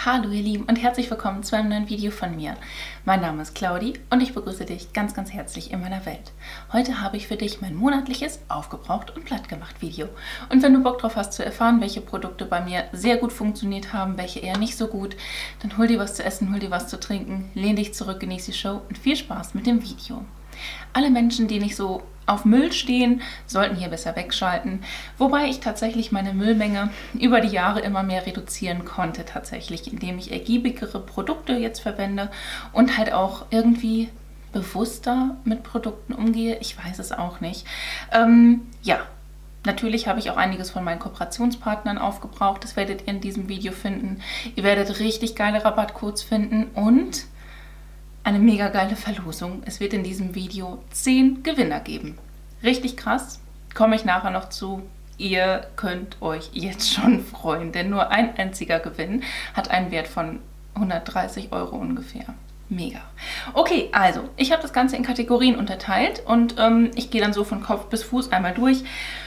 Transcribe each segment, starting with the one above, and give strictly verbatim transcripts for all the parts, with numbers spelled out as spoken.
Hallo ihr Lieben und herzlich willkommen zu einem neuen Video von mir. Mein Name ist Claudi und ich begrüße dich ganz, ganz herzlich in meiner Welt. Heute habe ich für dich mein monatliches Aufgebraucht und Plattgemacht Video. Und wenn du Bock drauf hast zu erfahren, welche Produkte bei mir sehr gut funktioniert haben, welche eher nicht so gut, dann hol dir was zu essen, hol dir was zu trinken, lehn dich zurück, genieß die Show und viel Spaß mit dem Video. Alle Menschen, die nicht so auf Müll stehen, sollten hier besser wegschalten, wobei ich tatsächlich meine Müllmenge über die Jahre immer mehr reduzieren konnte, tatsächlich, indem ich ergiebigere Produkte jetzt verwende und halt auch irgendwie bewusster mit Produkten umgehe. Ich weiß es auch nicht. Ähm, ja, natürlich habe ich auch einiges von meinen Kooperationspartnern aufgebraucht. Das werdet ihr in diesem Video finden. Ihr werdet richtig geile Rabattcodes finden und eine mega geile Verlosung. Es wird in diesem Video zehn Gewinner geben. Richtig krass. Komme ich nachher noch zu. Ihr könnt euch jetzt schon freuen, denn nur ein einziger Gewinn hat einen Wert von hundertdreißig Euro ungefähr. Mega. Okay, also ich habe das Ganze in Kategorien unterteilt und ähm, ich gehe dann so von Kopf bis Fuß einmal durch.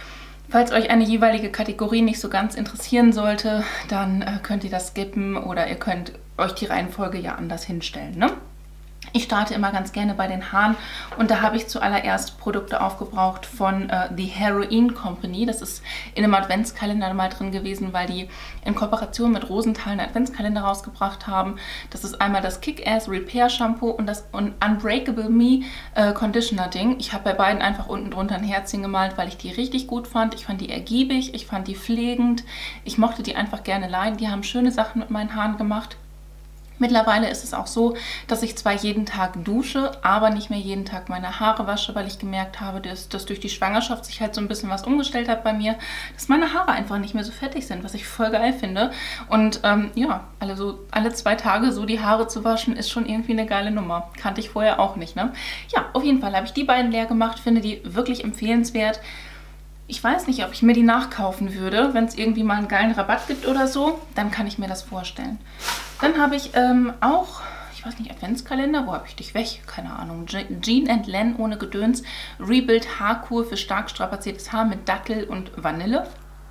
Falls euch eine jeweilige Kategorie nicht so ganz interessieren sollte, dann äh, könnt ihr das skippen oder ihr könnt euch die Reihenfolge ja anders hinstellen, ne? Ich starte immer ganz gerne bei den Haaren und da habe ich zuallererst Produkte aufgebraucht von äh, The Heroin Company. Das ist in einem Adventskalender mal drin gewesen, weil die in Kooperation mit Rosenthal einen Adventskalender rausgebracht haben. Das ist einmal das Kick-Ass Repair Shampoo und das Unbreakable Me äh, Conditioner Ding. Ich habe bei beiden einfach unten drunter ein Herzchen gemalt, weil ich die richtig gut fand. Ich fand die ergiebig, ich fand die pflegend. Ich mochte die einfach gerne leiden. Die haben schöne Sachen mit meinen Haaren gemacht. Mittlerweile ist es auch so, dass ich zwar jeden Tag dusche, aber nicht mehr jeden Tag meine Haare wasche, weil ich gemerkt habe, dass, dass durch die Schwangerschaft sich halt so ein bisschen was umgestellt hat bei mir, dass meine Haare einfach nicht mehr so fettig sind, was ich voll geil finde. Und ähm, ja, alle, so, alle zwei Tage so die Haare zu waschen, ist schon irgendwie eine geile Nummer. Kannte ich vorher auch nicht, ne? Ja, auf jeden Fall habe ich die beiden leer gemacht, finde die wirklich empfehlenswert. Ich weiß nicht, ob ich mir die nachkaufen würde. Wenn es irgendwie mal einen geilen Rabatt gibt oder so, dann kann ich mir das vorstellen. Dann habe ich ähm, auch, ich weiß nicht, Adventskalender, wo habe ich dich weg? Keine Ahnung. Jean and Len ohne Gedöns. Rebuild Haarkur für stark strapaziertes Haar mit Dattel und Vanille.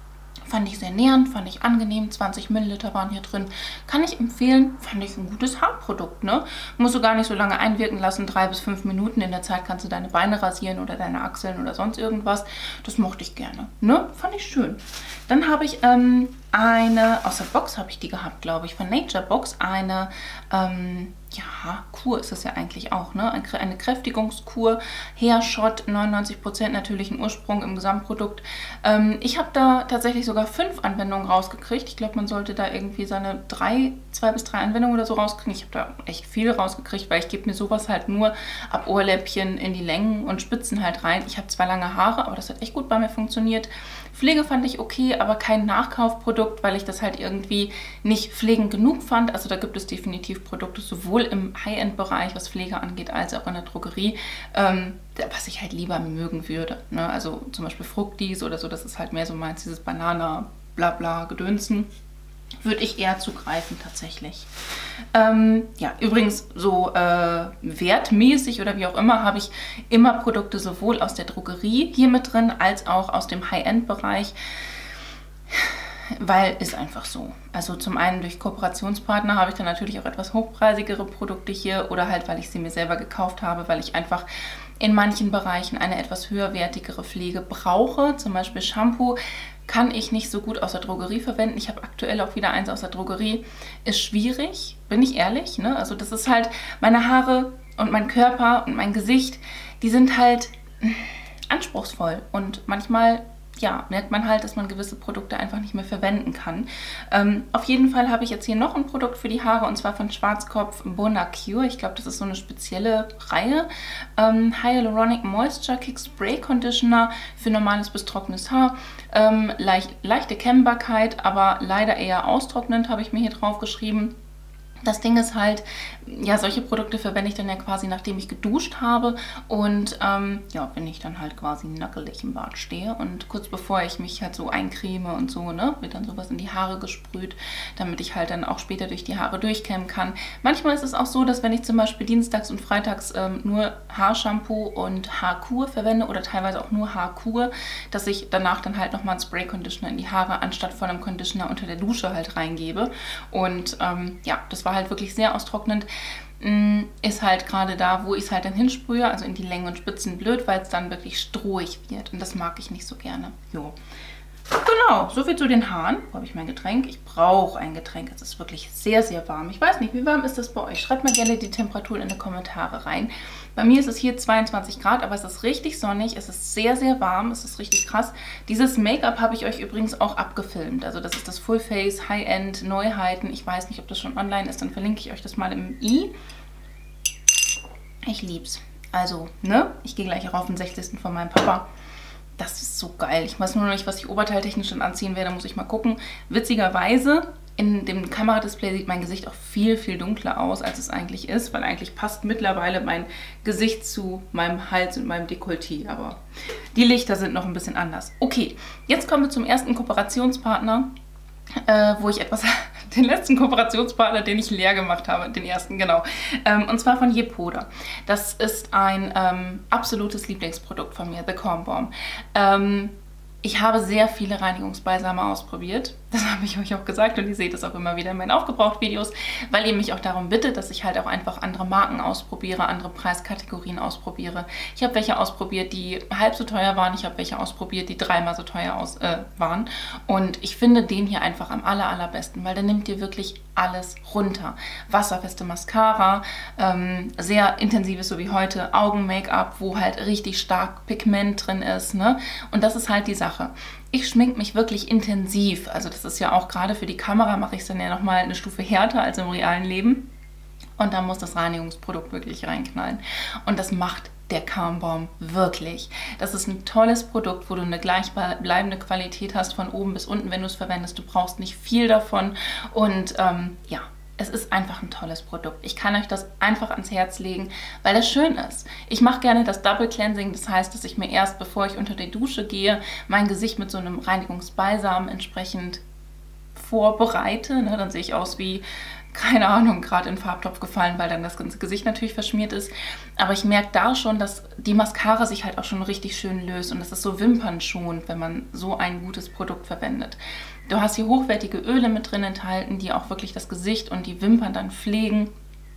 Fand ich sehr nähernd, fand ich angenehm. zwanzig Milliliter waren hier drin. Kann ich empfehlen, fand ich ein gutes Haarprodukt, ne? Musst du gar nicht so lange einwirken lassen, drei bis fünf Minuten. In der Zeit kannst du deine Beine rasieren oder deine Achseln oder sonst irgendwas. Das mochte ich gerne, ne? Fand ich schön. Dann habe ich ähm, eine, aus der Box habe ich die gehabt, glaube ich, von Nature Box, eine, ähm, ja, Kur ist es ja eigentlich auch, ne? Eine Kräftigungskur, Hair Shot, neunundneunzig Prozent natürlichen Ursprung im Gesamtprodukt. Ähm, ich habe da tatsächlich sogar fünf Anwendungen rausgekriegt. Ich glaube, man sollte da irgendwie seine drei, zwei bis drei Anwendungen oder so rauskriegen. Ich habe da echt viel rausgekriegt, weil ich gebe mir sowas halt nur ab Ohrläppchen in die Längen und Spitzen halt rein. Ich habe zwar lange Haare, aber das hat echt gut bei mir funktioniert. Pflege fand ich okay, aber kein Nachkaufprodukt, weil ich das halt irgendwie nicht pflegend genug fand. Also da gibt es definitiv Produkte, sowohl im High-End-Bereich, was Pflege angeht, als auch in der Drogerie, ähm, was ich halt lieber mögen würde, ne? Also zum Beispiel Fructis oder so, das ist halt mehr so meins, dieses Banana, bla bla, Gedönsen. Würde ich eher zugreifen tatsächlich. Ähm, ja, übrigens so äh, wertmäßig oder wie auch immer habe ich immer Produkte sowohl aus der Drogerie hier mit drin, als auch aus dem High-End-Bereich, weil ist einfach so. Also zum einen durch Kooperationspartner habe ich dann natürlich auch etwas hochpreisigere Produkte hier oder halt, weil ich sie mir selber gekauft habe, weil ich einfach in manchen Bereichen eine etwas höherwertigere Pflege brauche. Zum Beispiel Shampoo kann ich nicht so gut aus der Drogerie verwenden. Ich habe aktuell auch wieder eins aus der Drogerie. Ist schwierig, bin ich ehrlich, ne? Also das ist halt, meine Haare und mein Körper und mein Gesicht, die sind halt anspruchsvoll. Und manchmal, ja, merkt man halt, dass man gewisse Produkte einfach nicht mehr verwenden kann. Ähm, auf jeden Fall habe ich jetzt hier noch ein Produkt für die Haare und zwar von Schwarzkopf Bonacure. Ich glaube, das ist so eine spezielle Reihe. Ähm, Hyaluronic Moisture Kick Spray Conditioner für normales bis trockenes Haar. Ähm, leicht, leichte Kennbarkeit, aber leider eher austrocknend, habe ich mir hier drauf geschrieben. Das Ding ist halt, ja, solche Produkte verwende ich dann ja quasi, nachdem ich geduscht habe und ähm, ja, wenn ich dann halt quasi nackelig im Bad stehe und kurz bevor ich mich halt so eincreme und so, ne, wird dann sowas in die Haare gesprüht, damit ich halt dann auch später durch die Haare durchkämmen kann. Manchmal ist es auch so, dass wenn ich zum Beispiel dienstags und freitags ähm, nur Haarshampoo und Haarkur verwende oder teilweise auch nur Haarkur, dass ich danach dann halt nochmal einen Spray-Conditioner in die Haare anstatt von einem Conditioner unter der Dusche halt reingebe. Und ähm, ja, das war halt wirklich sehr austrocknend. Ist halt gerade da, wo ich es halt dann hinsprühe, also in die Längen und Spitzen blöd, weil es dann wirklich strohig wird. Und das mag ich nicht so gerne. Jo. Genau, soviel zu den Haaren. Wo habe ich mein Getränk? Ich brauche ein Getränk. Es ist wirklich sehr, sehr warm. Ich weiß nicht, wie warm ist das bei euch? Schreibt mal gerne die Temperatur in die Kommentare rein. Bei mir ist es hier zweiundzwanzig Grad, aber es ist richtig sonnig. Es ist sehr, sehr warm. Es ist richtig krass. Dieses Make-up habe ich euch übrigens auch abgefilmt. Also das ist das Full Face, High-End, Neuheiten. Ich weiß nicht, ob das schon online ist. Dann verlinke ich euch das mal im i. Ich lieb's. Also, ne? Ich gehe gleich auch auf den sechzigsten von meinem Papa. Das ist so geil. Ich weiß nur noch nicht, was ich oberteiltechnisch dann anziehen werde. Muss ich mal gucken. Witzigerweise, in dem Kameradisplay sieht mein Gesicht auch viel, viel dunkler aus, als es eigentlich ist. Weil eigentlich passt mittlerweile mein Gesicht zu meinem Hals und meinem Dekolleté. Aber die Lichter sind noch ein bisschen anders. Okay, jetzt kommen wir zum ersten Kooperationspartner. Äh, wo ich etwas, den letzten Kooperationspartner, den ich leer gemacht habe, den ersten, genau. Ähm, und zwar von Yepoda. Das ist ein ähm, absolutes Lieblingsprodukt von mir, The Calm Balm. Ähm, ich habe sehr viele Reinigungsbalsame ausprobiert. Das habe ich euch auch gesagt und ihr seht es auch immer wieder in meinen Aufgebraucht-Videos, weil ihr mich auch darum bittet, dass ich halt auch einfach andere Marken ausprobiere, andere Preiskategorien ausprobiere. Ich habe welche ausprobiert, die halb so teuer waren. Ich habe welche ausprobiert, die dreimal so teuer aus, äh, waren. Und ich finde den hier einfach am aller, allerbesten, weil der nimmt dir wirklich alles runter. Wasserfeste Mascara, ähm, sehr intensives, so wie heute, Augen-Make-up, wo halt richtig stark Pigment drin ist, ne? Und das ist halt die Sache. Ich schminke mich wirklich intensiv. Also das ist ja auch gerade für die Kamera, mache ich es dann ja nochmal eine Stufe härter als im realen Leben. Und da muss das Reinigungsprodukt wirklich reinknallen. Und das macht der Calm Balm wirklich. Das ist ein tolles Produkt, wo du eine gleichbleibende Qualität hast von oben bis unten, wenn du es verwendest. Du brauchst nicht viel davon. Und ähm, ja, es ist einfach ein tolles Produkt. Ich kann euch das einfach ans Herz legen, weil es schön ist. Ich mache gerne das Double Cleansing. Das heißt, dass ich mir erst, bevor ich unter die Dusche gehe, mein Gesicht mit so einem Reinigungsbalsam entsprechend vorbereite. Ne, dann sehe ich aus wie, keine Ahnung, gerade in den Farbtopf gefallen, weil dann das ganze Gesicht natürlich verschmiert ist. Aber ich merke da schon, dass die Mascara sich halt auch schon richtig schön löst und das ist so wimpernschonend, wenn man so ein gutes Produkt verwendet. Du hast hier hochwertige Öle mit drin enthalten, die auch wirklich das Gesicht und die Wimpern dann pflegen.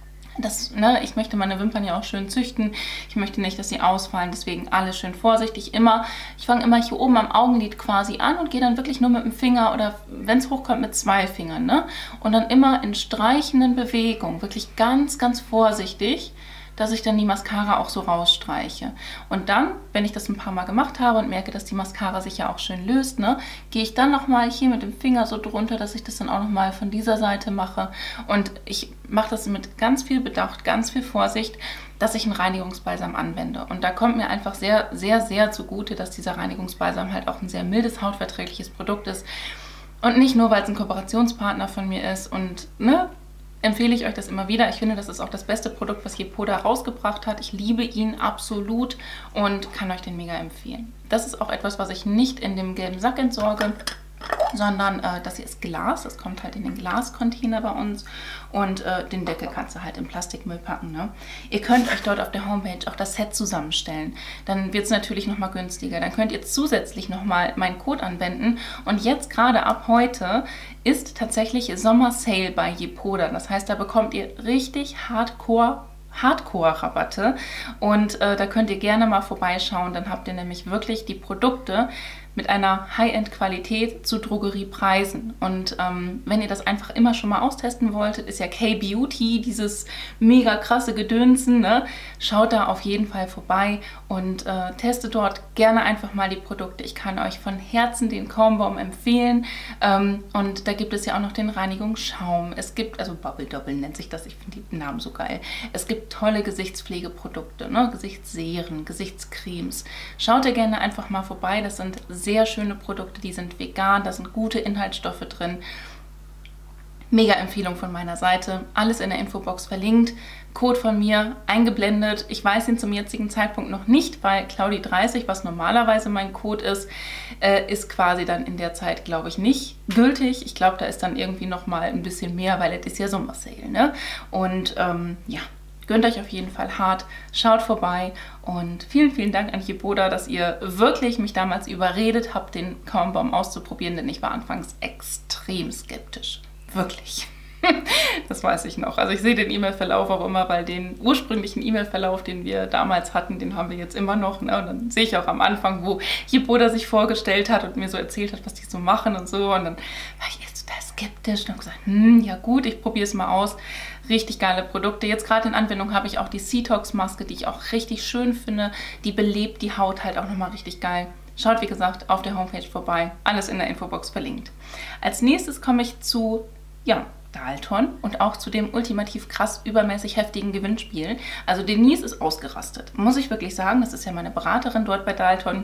Das, ne, ich möchte meine Wimpern ja auch schön züchten. Ich möchte nicht, dass sie ausfallen, deswegen alles schön vorsichtig. Immer, ich fange immer hier oben am Augenlid quasi an und gehe dann wirklich nur mit dem Finger oder wenn es hochkommt mit zwei Fingern, ne? Und dann immer in streichenden Bewegungen, wirklich ganz, ganz vorsichtig, dass ich dann die Mascara auch so rausstreiche. Und dann, wenn ich das ein paar Mal gemacht habe und merke, dass die Mascara sich ja auch schön löst, ne, gehe ich dann nochmal hier mit dem Finger so drunter, dass ich das dann auch nochmal von dieser Seite mache. Und ich mache das mit ganz viel Bedacht, ganz viel Vorsicht, dass ich einen Reinigungsbalsam anwende. Und da kommt mir einfach sehr, sehr, sehr zugute, dass dieser Reinigungsbalsam halt auch ein sehr mildes, hautverträgliches Produkt ist. Und nicht nur, weil es ein Kooperationspartner von mir ist und, ne, empfehle ich euch das immer wieder. Ich finde, das ist auch das beste Produkt, was Yepoda rausgebracht hat. Ich liebe ihn absolut und kann euch den mega empfehlen. Das ist auch etwas, was ich nicht in dem gelben Sack entsorge, sondern äh, das hier ist Glas. Das kommt halt in den Glascontainer bei uns und äh, den Deckel kannst du halt in Plastikmüll packen. Ne? Ihr könnt euch dort auf der Homepage auch das Set zusammenstellen. Dann wird es natürlich nochmal günstiger. Dann könnt ihr zusätzlich nochmal meinen Code anwenden und jetzt gerade ab heute ist tatsächlich Sommer-Sale bei Yepoda. Das heißt, da bekommt ihr richtig Hardcore Hardcore-Rabatte und äh, da könnt ihr gerne mal vorbeischauen. Dann habt ihr nämlich wirklich die Produkte mit einer High-End-Qualität zu Drogeriepreisen. Und ähm, wenn ihr das einfach immer schon mal austesten wolltet, ist ja K-Beauty, dieses mega krasse Gedönsen, ne? Schaut da auf jeden Fall vorbei und äh, testet dort gerne einfach mal die Produkte. Ich kann euch von Herzen den Calm Balm empfehlen. Ähm, und da gibt es ja auch noch den Reinigungsschaum. Es gibt, also Bubble Double nennt sich das, ich finde die Namen so geil. Es gibt tolle Gesichtspflegeprodukte, ne? Gesichtsseren, Gesichtscremes. Schaut da gerne einfach mal vorbei. Das sind sehr schöne Produkte, die sind vegan, da sind gute Inhaltsstoffe drin. Mega Empfehlung von meiner Seite. Alles in der Infobox verlinkt. Code von mir eingeblendet. Ich weiß ihn zum jetzigen Zeitpunkt noch nicht, weil Claudi dreißig, was normalerweise mein Code ist, äh, ist quasi dann in der Zeit, glaube ich, nicht gültig. Ich glaube, da ist dann irgendwie noch mal ein bisschen mehr, weil es ist ja Sommersale, ne? Und ähm, ja, gönnt euch auf jeden Fall hart, schaut vorbei und vielen, vielen Dank an Hiboda, dass ihr wirklich mich damals überredet habt, den Kaumbaum auszuprobieren, denn ich war anfangs extrem skeptisch. Wirklich. Das weiß ich noch. Also ich sehe den E-Mail-Verlauf auch immer, weil den ursprünglichen E-Mail-Verlauf, den wir damals hatten, den haben wir jetzt immer noch. Ne? Und dann sehe ich auch am Anfang, wo Hiboda sich vorgestellt hat und mir so erzählt hat, was die so machen und so. Und dann war ich jetzt total skeptisch und habe gesagt, hm, ja gut, ich probiere es mal aus. Richtig geile Produkte. Jetzt gerade in Anwendung habe ich auch die Cetox-Maske, die ich auch richtig schön finde. Die belebt die Haut halt auch nochmal richtig geil. Schaut, wie gesagt, auf der Homepage vorbei. Alles in der Infobox verlinkt. Als nächstes komme ich zu, ja, Dalton und auch zu dem ultimativ krass übermäßig heftigen Gewinnspiel. Also Denise ist ausgerastet, muss ich wirklich sagen. Das ist ja meine Beraterin dort bei Dalton.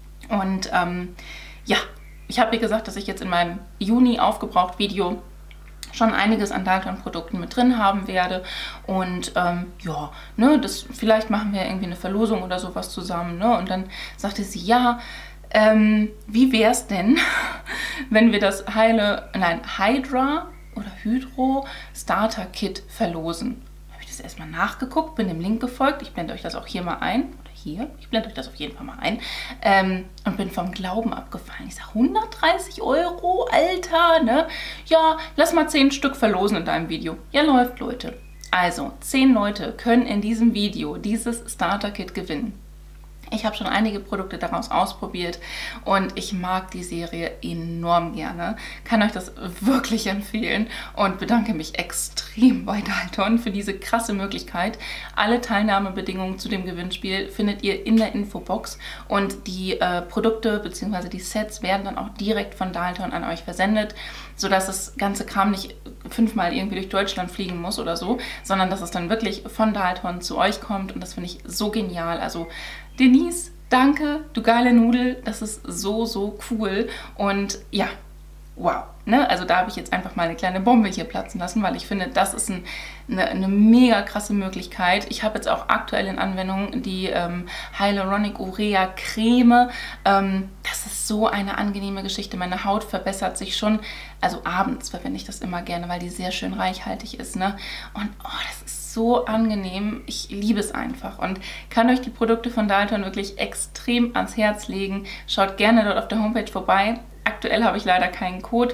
Und ähm, ja, ich habe ihr gesagt, dass ich jetzt in meinem Juni aufgebraucht Video schon einiges an Dalton-Produkten mit drin haben werde. Und ähm, ja, ne, das, vielleicht machen wir irgendwie eine Verlosung oder sowas zusammen. Ne? Und dann sagte sie, ja, ähm, wie wäre es denn, wenn wir das Heile, nein, Hydra oder Hydro Starter Kit verlosen. Da habe ich das erstmal nachgeguckt, bin dem Link gefolgt. Ich blende euch das auch hier mal ein. Oder hier. Ich blende euch das auf jeden Fall mal ein. Ähm, und bin vom Glauben abgefallen. Ich sage, hundertdreißig Euro, Alter, ne? Ja, lass mal zehn Stück verlosen in deinem Video. Ja, läuft, Leute. Also, zehn Leute können in diesem Video dieses Starter Kit gewinnen. Ich habe schon einige Produkte daraus ausprobiert und ich mag die Serie enorm gerne. Kann euch das wirklich empfehlen und bedanke mich extrem bei Dalton für diese krasse Möglichkeit. Alle Teilnahmebedingungen zu dem Gewinnspiel findet ihr in der Infobox und die äh, Produkte bzw. die Sets werden dann auch direkt von Dalton an euch versendet, sodass das ganze Kram nicht fünfmal irgendwie durch Deutschland fliegen muss oder so, sondern dass es dann wirklich von Dalton zu euch kommt und das finde ich so genial. Also Denise, danke, du geile Nudel, das ist so, so cool und ja, wow. Ne? Also da habe ich jetzt einfach mal eine kleine Bombe hier platzen lassen, weil ich finde, das ist ein, eine, eine mega krasse Möglichkeit. Ich habe jetzt auch aktuell in Anwendung die ähm, Hyaluronic Urea Creme. Ähm, das ist so eine angenehme Geschichte. Meine Haut verbessert sich schon, also abends verwende ich das immer gerne, weil die sehr schön reichhaltig ist. Ne? Und oh, das ist so angenehm. Ich liebe es einfach und kann euch die Produkte von Dalton wirklich extrem ans Herz legen. Schaut gerne dort auf der Homepage vorbei. Aktuell habe ich leider keinen Code.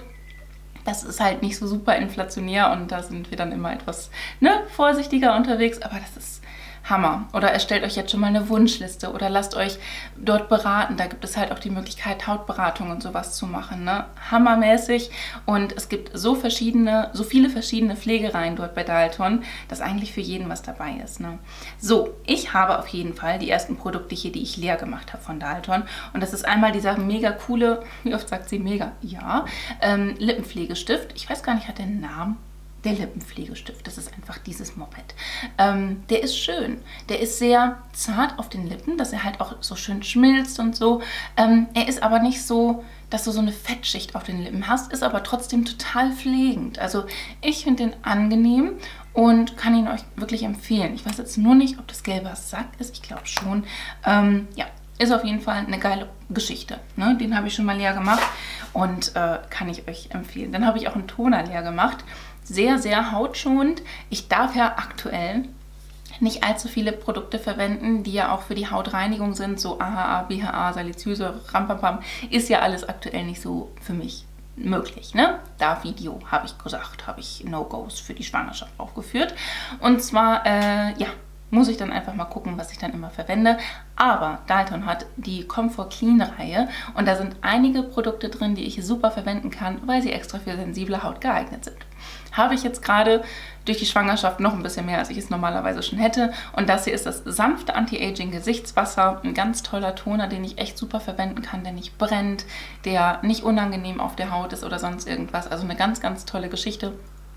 Das ist halt nicht so super inflationär und da sind wir dann immer etwas ne, vorsichtiger unterwegs, aber das ist Hammer. Oder erstellt euch jetzt schon mal eine Wunschliste oder lasst euch dort beraten. Da gibt es halt auch die Möglichkeit, Hautberatung und sowas zu machen. Ne? Hammermäßig. Und es gibt so verschiedene, so viele verschiedene Pflegereien dort bei Dalton, dass eigentlich für jeden was dabei ist. Ne? So, ich habe auf jeden Fall die ersten Produkte hier, die ich leer gemacht habe von Dalton. Und das ist einmal dieser mega coole, wie oft sagt sie mega? Ja, ähm, Lippenpflegestift. Ich weiß gar nicht, hat der einen Namen? Der Lippenpflegestift, das ist einfach dieses Moped. Ähm, der ist schön. Der ist sehr zart auf den Lippen, dass er halt auch so schön schmilzt und so. Ähm, er ist aber nicht so, dass du so eine Fettschicht auf den Lippen hast, ist aber trotzdem total pflegend. Also ich finde den angenehm und kann ihn euch wirklich empfehlen. Ich weiß jetzt nur nicht, ob das gelber Sack ist. Ich glaube schon. Ähm, ja, ist auf jeden Fall eine geile Geschichte. Ne? Den habe ich schon mal leer gemacht und äh, kann ich euch empfehlen. Dann habe ich auch einen Toner leer gemacht. Sehr, sehr hautschonend. Ich darf ja aktuell nicht allzu viele Produkte verwenden, die ja auch für die Hautreinigung sind, so A H A, B H A, Salicylsäure, Rampampam, ist ja alles aktuell nicht so für mich möglich. Ne? Da Video habe ich gesagt, habe ich No-Gos für die Schwangerschaft aufgeführt. Und zwar, äh, ja, muss ich dann einfach mal gucken, was ich dann immer verwende. Aber Dalton hat die Comfort Clean Reihe und da sind einige Produkte drin, die ich super verwenden kann, weil sie extra für sensible Haut geeignet sind. Habe ich jetzt gerade durch die Schwangerschaft noch ein bisschen mehr, als ich es normalerweise schon hätte. Und das hier ist das sanfte Anti-Aging Gesichtswasser. Ein ganz toller Toner, den ich echt super verwenden kann, der nicht brennt, der nicht unangenehm auf der Haut ist oder sonst irgendwas. Also eine ganz, ganz tolle Geschichte.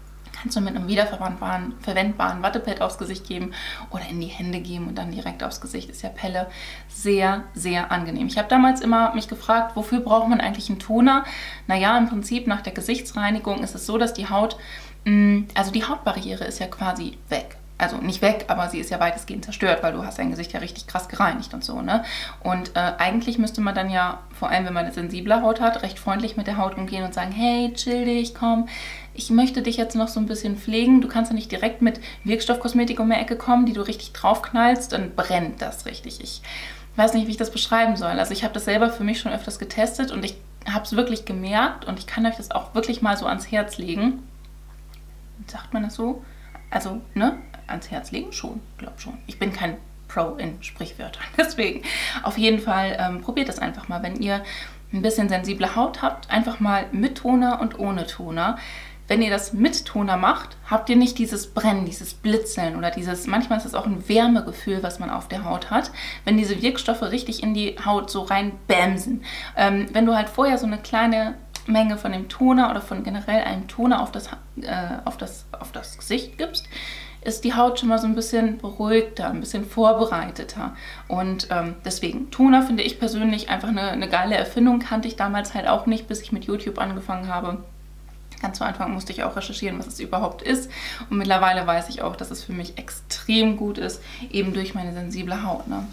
kannst du mit einem wiederverwendbaren verwendbaren Wattepad aufs Gesicht geben oder in die Hände geben und dann direkt aufs Gesicht. Ist ja Pelle sehr, sehr angenehm. Ich habe damals immer mich gefragt, wofür braucht man eigentlich einen Toner? Naja, im Prinzip nach der Gesichtsreinigung ist es so, dass die Haut, also die Hautbarriere ist ja quasi weg. Also nicht weg, aber sie ist ja weitestgehend zerstört, weil du hast dein Gesicht ja richtig krass gereinigt und so, ne? Und äh, eigentlich müsste man dann ja, vor allem wenn man eine sensible Haut hat, recht freundlich mit der Haut umgehen und sagen, hey, chill dich, komm, ich möchte dich jetzt noch so ein bisschen pflegen. Du kannst ja nicht direkt mit Wirkstoffkosmetik um die Ecke kommen, die du richtig draufknallst, dann brennt das richtig. Ich weiß nicht, wie ich das beschreiben soll. Also ich habe das selber für mich schon öfters getestet und ich habe es wirklich gemerkt und ich kann euch das auch wirklich mal so ans Herz legen. Sagt man das so? Also, ne? Ans Herz legen? Schon, glaub schon. Ich bin kein Pro in Sprichwörtern, deswegen auf jeden Fall ähm, probiert das einfach mal. Wenn ihr ein bisschen sensible Haut habt, einfach mal mit Toner und ohne Toner. Wenn ihr das mit Toner macht, habt ihr nicht dieses Brennen, dieses Blitzeln oder dieses, manchmal ist es auch ein Wärmegefühl, was man auf der Haut hat, wenn diese Wirkstoffe richtig in die Haut so rein bämsen. Ähm, wenn du halt vorher so eine kleine Menge von dem Toner oder von generell einem Toner auf das, äh, auf das, auf das Gesicht gibst, ist die Haut schon mal so ein bisschen beruhigter, ein bisschen vorbereiteter. Und ähm, deswegen, Toner finde ich persönlich einfach eine, eine geile Erfindung, kannte ich damals halt auch nicht, bis ich mit YouTube angefangen habe. Ganz zu Anfang musste ich auch recherchieren, was es überhaupt ist. Und mittlerweile weiß ich auch, dass es für mich extrem gut ist, eben durch meine sensible Haut, ne?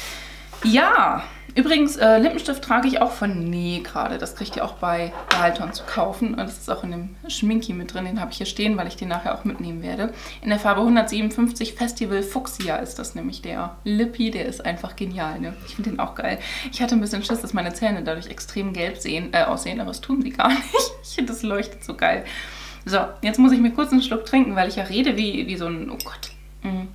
Ja, übrigens, äh, Lippenstift trage ich auch von Nee gerade. Das kriegt ihr auch bei Balton zu kaufen. Und das ist auch in dem Schminki mit drin. Den habe ich hier stehen, weil ich den nachher auch mitnehmen werde. In der Farbe hundertsiebenundfünfzig Festival Fuchsia ist das nämlich der Lippi. Der ist einfach genial, ne? Ich finde den auch geil. Ich hatte ein bisschen Schiss, dass meine Zähne dadurch extrem gelb sehen, äh, aussehen, aber das tun sie gar nicht. Ich finde, das leuchtet so geil. So, jetzt muss ich mir kurz einen Schluck trinken, weil ich ja rede wie, wie so ein... Oh Gott. Mm.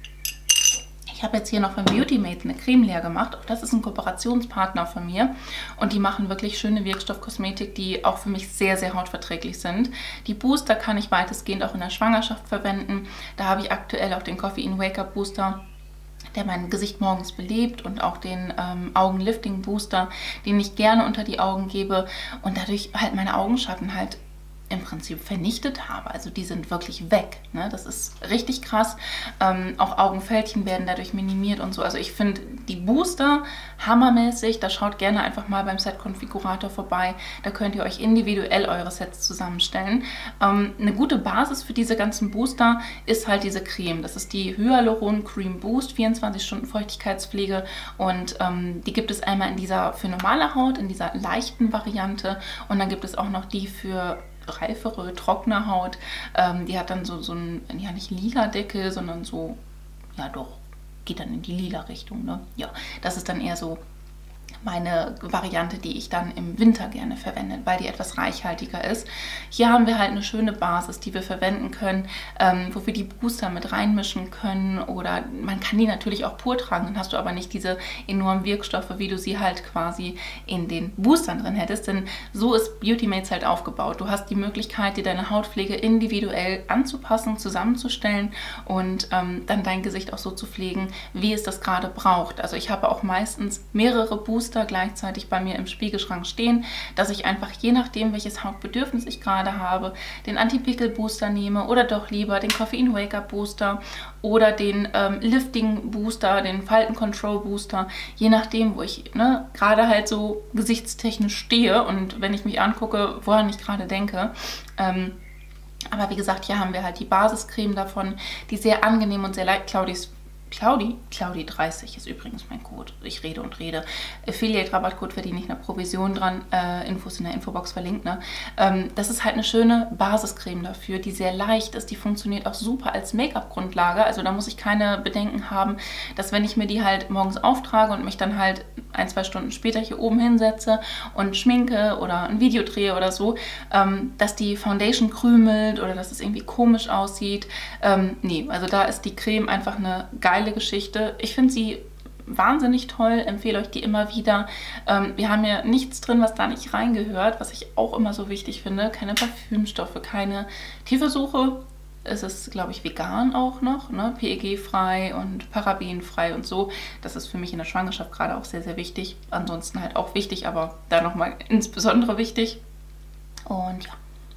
Ich habe jetzt hier noch von Beauty Mate eine Creme leer gemacht. Auch das ist ein Kooperationspartner von mir. Und die machen wirklich schöne Wirkstoffkosmetik, die auch für mich sehr, sehr hautverträglich sind. Die Booster kann ich weitestgehend auch in der Schwangerschaft verwenden. Da habe ich aktuell auch den Coffee in Wake Up Booster, der mein Gesicht morgens belebt, und auch den ähm, Augenlifting Booster, den ich gerne unter die Augen gebe und dadurch halt meine Augenschatten halt im Prinzip vernichtet habe. Also die sind wirklich weg, ne? Das ist richtig krass. Ähm, auch Augenfältchen werden dadurch minimiert und so. Also ich finde die Booster hammermäßig. Da schaut gerne einfach mal beim Set-Konfigurator vorbei. Da könnt ihr euch individuell eure Sets zusammenstellen. Ähm, eine gute Basis für diese ganzen Booster ist halt diese Creme. Das ist die Hyaluron Cream Boost, vierundzwanzig Stunden Feuchtigkeitspflege, und ähm, die gibt es einmal in dieser für normale Haut, in dieser leichten Variante, und dann gibt es auch noch die für reifere, trockene Haut. Ähm, die hat dann so, so ein, ja nicht lila Deckel, sondern so, ja doch, geht dann in die lila Richtung, ne? Ja, das ist dann eher so meine Variante, die ich dann im Winter gerne verwende, weil die etwas reichhaltiger ist. Hier haben wir halt eine schöne Basis, die wir verwenden können, ähm, wo wir die Booster mit reinmischen können, oder man kann die natürlich auch pur tragen, dann hast du aber nicht diese enormen Wirkstoffe, wie du sie halt quasi in den Boostern drin hättest, denn so ist Beauty Mates halt aufgebaut. Du hast die Möglichkeit, dir deine Hautpflege individuell anzupassen, zusammenzustellen und ähm, dann dein Gesicht auch so zu pflegen, wie es das gerade braucht. Also ich habe auch meistens mehrere Booster gleichzeitig bei mir im Spiegelschrank stehen, dass ich einfach je nachdem, welches Hautbedürfnis ich gerade habe, den Anti-Pickel-Booster nehme oder doch lieber den Coffee Wake Up Booster oder den ähm, Lifting Booster, den Falten Control Booster, je nachdem, wo ich ne, gerade halt so gesichtstechnisch stehe und wenn ich mich angucke, woran ich gerade denke. Ähm, aber wie gesagt, hier haben wir halt die Basiscreme davon, die sehr angenehm und sehr leicht. Claudis Claudi, Claudi dreißig ist übrigens mein Code. Ich rede und rede. Affiliate-Rabattcode, verdiene ich eine Provision dran. Äh, Infos in der Infobox verlinkt. Ne? Ähm, das ist halt eine schöne Basiscreme dafür, die sehr leicht ist. Die funktioniert auch super als Make-up-Grundlage. Also da muss ich keine Bedenken haben, dass wenn ich mir die halt morgens auftrage und mich dann halt ein, zwei Stunden später hier oben hinsetze und schminke oder ein Video drehe oder so, ähm, dass die Foundation krümelt oder dass es irgendwie komisch aussieht. Ähm, nee, also da ist die Creme einfach eine geile Geschichte. Ich finde sie wahnsinnig toll, empfehle euch die immer wieder. Ähm, wir haben ja nichts drin, was da nicht reingehört, was ich auch immer so wichtig finde. Keine Parfümstoffe, keine Tierversuche. Es ist, glaube ich, vegan auch noch, ne? P E G-frei und parabenfrei und so. Das ist für mich in der Schwangerschaft gerade auch sehr, sehr wichtig. Ansonsten halt auch wichtig, aber da nochmal insbesondere wichtig. Und ja,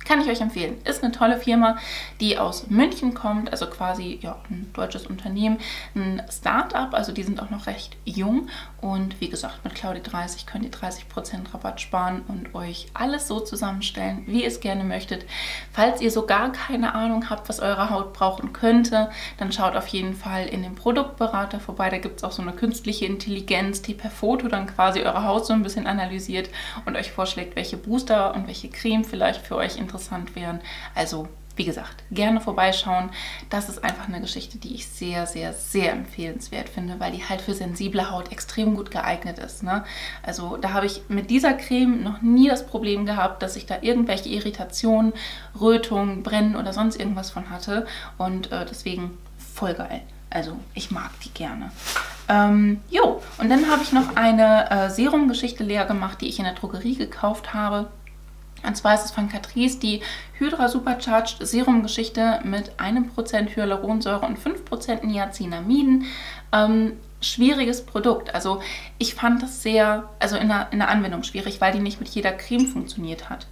Kann ich euch empfehlen. Ist eine tolle Firma, die aus München kommt, also quasi ja, ein deutsches Unternehmen, ein Start-up, also die sind auch noch recht jung. Und wie gesagt, mit Claudi dreißig könnt ihr dreißig Prozent Rabatt sparen und euch alles so zusammenstellen, wie ihr es gerne möchtet. Falls ihr so gar keine Ahnung habt, was eure Haut brauchen könnte, dann schaut auf jeden Fall in den Produktberater vorbei. Da gibt es auch so eine künstliche Intelligenz, die per Foto dann quasi eure Haut so ein bisschen analysiert und euch vorschlägt, welche Booster und welche Creme vielleicht für euch interessant wären. Also, wie gesagt, gerne vorbeischauen. Das ist einfach eine Geschichte, die ich sehr, sehr, sehr empfehlenswert finde, weil die halt für sensible Haut extrem gut geeignet ist. Ne? Also da habe ich mit dieser Creme noch nie das Problem gehabt, dass ich da irgendwelche Irritationen, Rötungen, Brennen oder sonst irgendwas von hatte. Und äh, deswegen voll geil. Also ich mag die gerne. Ähm, jo, und dann habe ich noch eine äh, Serumgeschichte leer gemacht, die ich in der Drogerie gekauft habe. Und zwar ist es von Catrice die Hydra Supercharged Serumgeschichte mit einem Prozent Hyaluronsäure und fünf Prozent Niacinamiden. Ähm, schwieriges Produkt. Also ich fand das sehr, also in der, in der Anwendung schwierig, weil die nicht mit jeder Creme funktioniert hat.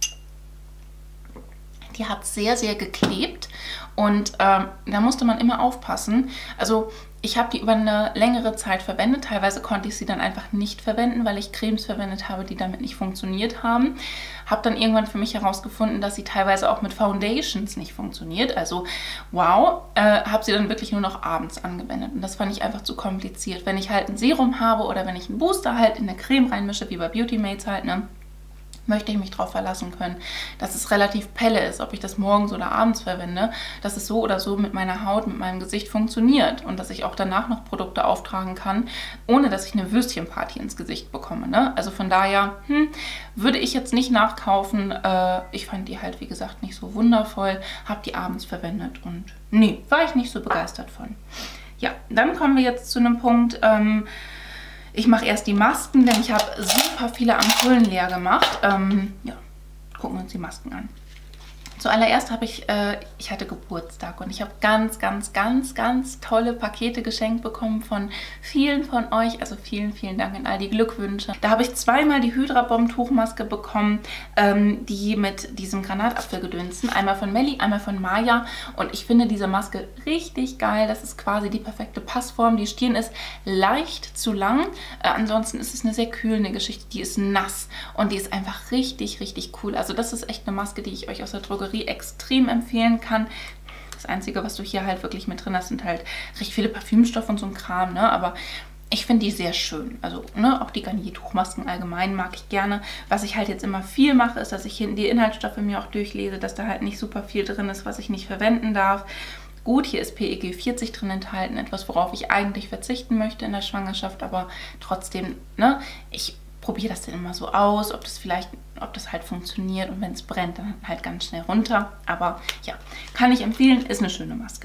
Die hat sehr, sehr geklebt und ähm, da musste man immer aufpassen. Also ich habe die über eine längere Zeit verwendet. Teilweise konnte ich sie dann einfach nicht verwenden, weil ich Cremes verwendet habe, die damit nicht funktioniert haben. Habe dann irgendwann für mich herausgefunden, dass sie teilweise auch mit Foundations nicht funktioniert. Also wow, äh, habe sie dann wirklich nur noch abends angewendet. Und das fand ich einfach zu kompliziert. Wenn ich halt ein Serum habe oder wenn ich einen Booster halt in eine Creme reinmische, wie bei Beauty Mates halt, ne, möchte ich mich darauf verlassen können, dass es relativ Pelle ist, ob ich das morgens oder abends verwende, dass es so oder so mit meiner Haut, mit meinem Gesicht funktioniert und dass ich auch danach noch Produkte auftragen kann, ohne dass ich eine Würstchenparty ins Gesicht bekomme. Ne? Also von daher hm, würde ich jetzt nicht nachkaufen. Äh, ich fand die halt, wie gesagt, nicht so wundervoll, habe die abends verwendet und nee, war ich nicht so begeistert von. Ja, dann kommen wir jetzt zu einem Punkt, ähm, ich mache erst die Masken, denn ich habe super viele Ampullen leer gemacht. Ähm, ja, gucken wir uns die Masken an. Zuallererst habe ich, äh, ich hatte Geburtstag und ich habe ganz, ganz, ganz, ganz tolle Pakete geschenkt bekommen von vielen von euch. Also vielen, vielen Dank an all die Glückwünsche. Da habe ich zweimal die Hydra Bomb Tuchmaske bekommen, ähm, die mit diesem Granatapfelgedönsen. Einmal von Melli, einmal von Maya. Und ich finde diese Maske richtig geil. Das ist quasi die perfekte Passform. Die Stirn ist leicht zu lang. Äh, ansonsten ist es eine sehr kühlende Geschichte. Die ist nass und die ist einfach richtig, richtig cool. Also das ist echt eine Maske, die ich euch aus der Drogerie extrem empfehlen kann. Das Einzige, was du hier halt wirklich mit drin hast, sind halt recht viele Parfümstoffe und so ein Kram, ne? Aber ich finde die sehr schön. Also, ne, auch die Garnier-Tuchmasken allgemein mag ich gerne. Was ich halt jetzt immer viel mache, ist, dass ich hier die Inhaltsstoffe mir auch durchlese, dass da halt nicht super viel drin ist, was ich nicht verwenden darf. Gut, hier ist P E G vierzig drin enthalten, etwas, worauf ich eigentlich verzichten möchte in der Schwangerschaft, aber trotzdem, ne, ich probiere das dann immer so aus, ob das vielleicht, ob das halt funktioniert und wenn es brennt, dann halt ganz schnell runter. Aber ja, kann ich empfehlen, ist eine schöne Maske.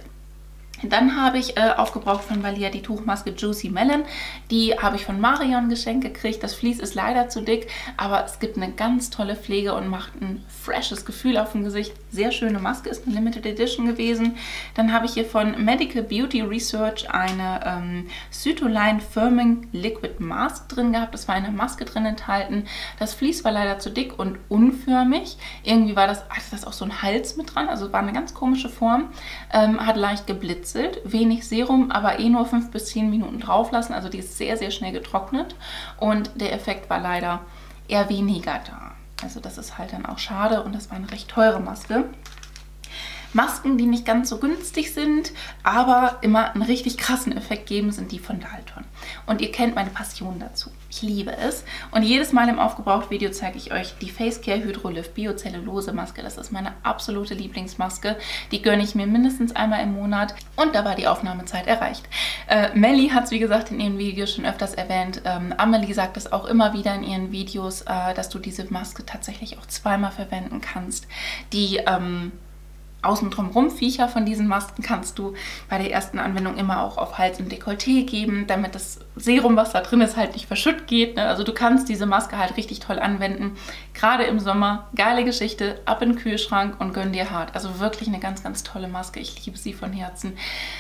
Dann habe ich äh, aufgebraucht von Balea die Tuchmaske Juicy Melon. Die habe ich von Marion geschenkt gekriegt. Das Vlies ist leider zu dick, aber es gibt eine ganz tolle Pflege und macht ein freshes Gefühl auf dem Gesicht. Sehr schöne Maske, ist eine Limited Edition gewesen. Dann habe ich hier von Medical Beauty Research eine ähm, Cytoline Firming Liquid Mask drin gehabt. Das war eine Maske drin enthalten. Das Vlies war leider zu dick und unförmig. Irgendwie war das, hatte das auch so ein Hals mit dran, also war eine ganz komische Form. Ähm, hat leicht geblitzt. Wenig Serum, aber eh nur fünf bis zehn Minuten drauf lassen. Also die ist sehr, sehr schnell getrocknet. Und der Effekt war leider eher weniger da. Also das ist halt dann auch schade und das war eine recht teure Maske. Masken, die nicht ganz so günstig sind, aber immer einen richtig krassen Effekt geben, sind die von Dalton. Und ihr kennt meine Passion dazu. Ich liebe es. Und jedes Mal im Aufgebraucht-Video zeige ich euch die Facecare Hydrolift Biocellulose Maske. Das ist meine absolute Lieblingsmaske. Die gönne ich mir mindestens einmal im Monat. Und da war die Aufnahmezeit erreicht. Äh, Melli hat es, wie gesagt, in ihren Videos schon öfters erwähnt. Ähm, Amelie sagt es auch immer wieder in ihren Videos, äh, dass du diese Maske tatsächlich auch zweimal verwenden kannst. Die ähm, Außen drumherum Viecher von diesen Masken kannst du bei der ersten Anwendung immer auch auf Hals und Dekolleté geben, damit das Serum, was da drin ist, halt nicht verschütt geht. Ne? Also du kannst diese Maske halt richtig toll anwenden. Gerade im Sommer, geile Geschichte, ab in den Kühlschrank und gönn dir hart. Also wirklich eine ganz, ganz tolle Maske. Ich liebe sie von Herzen.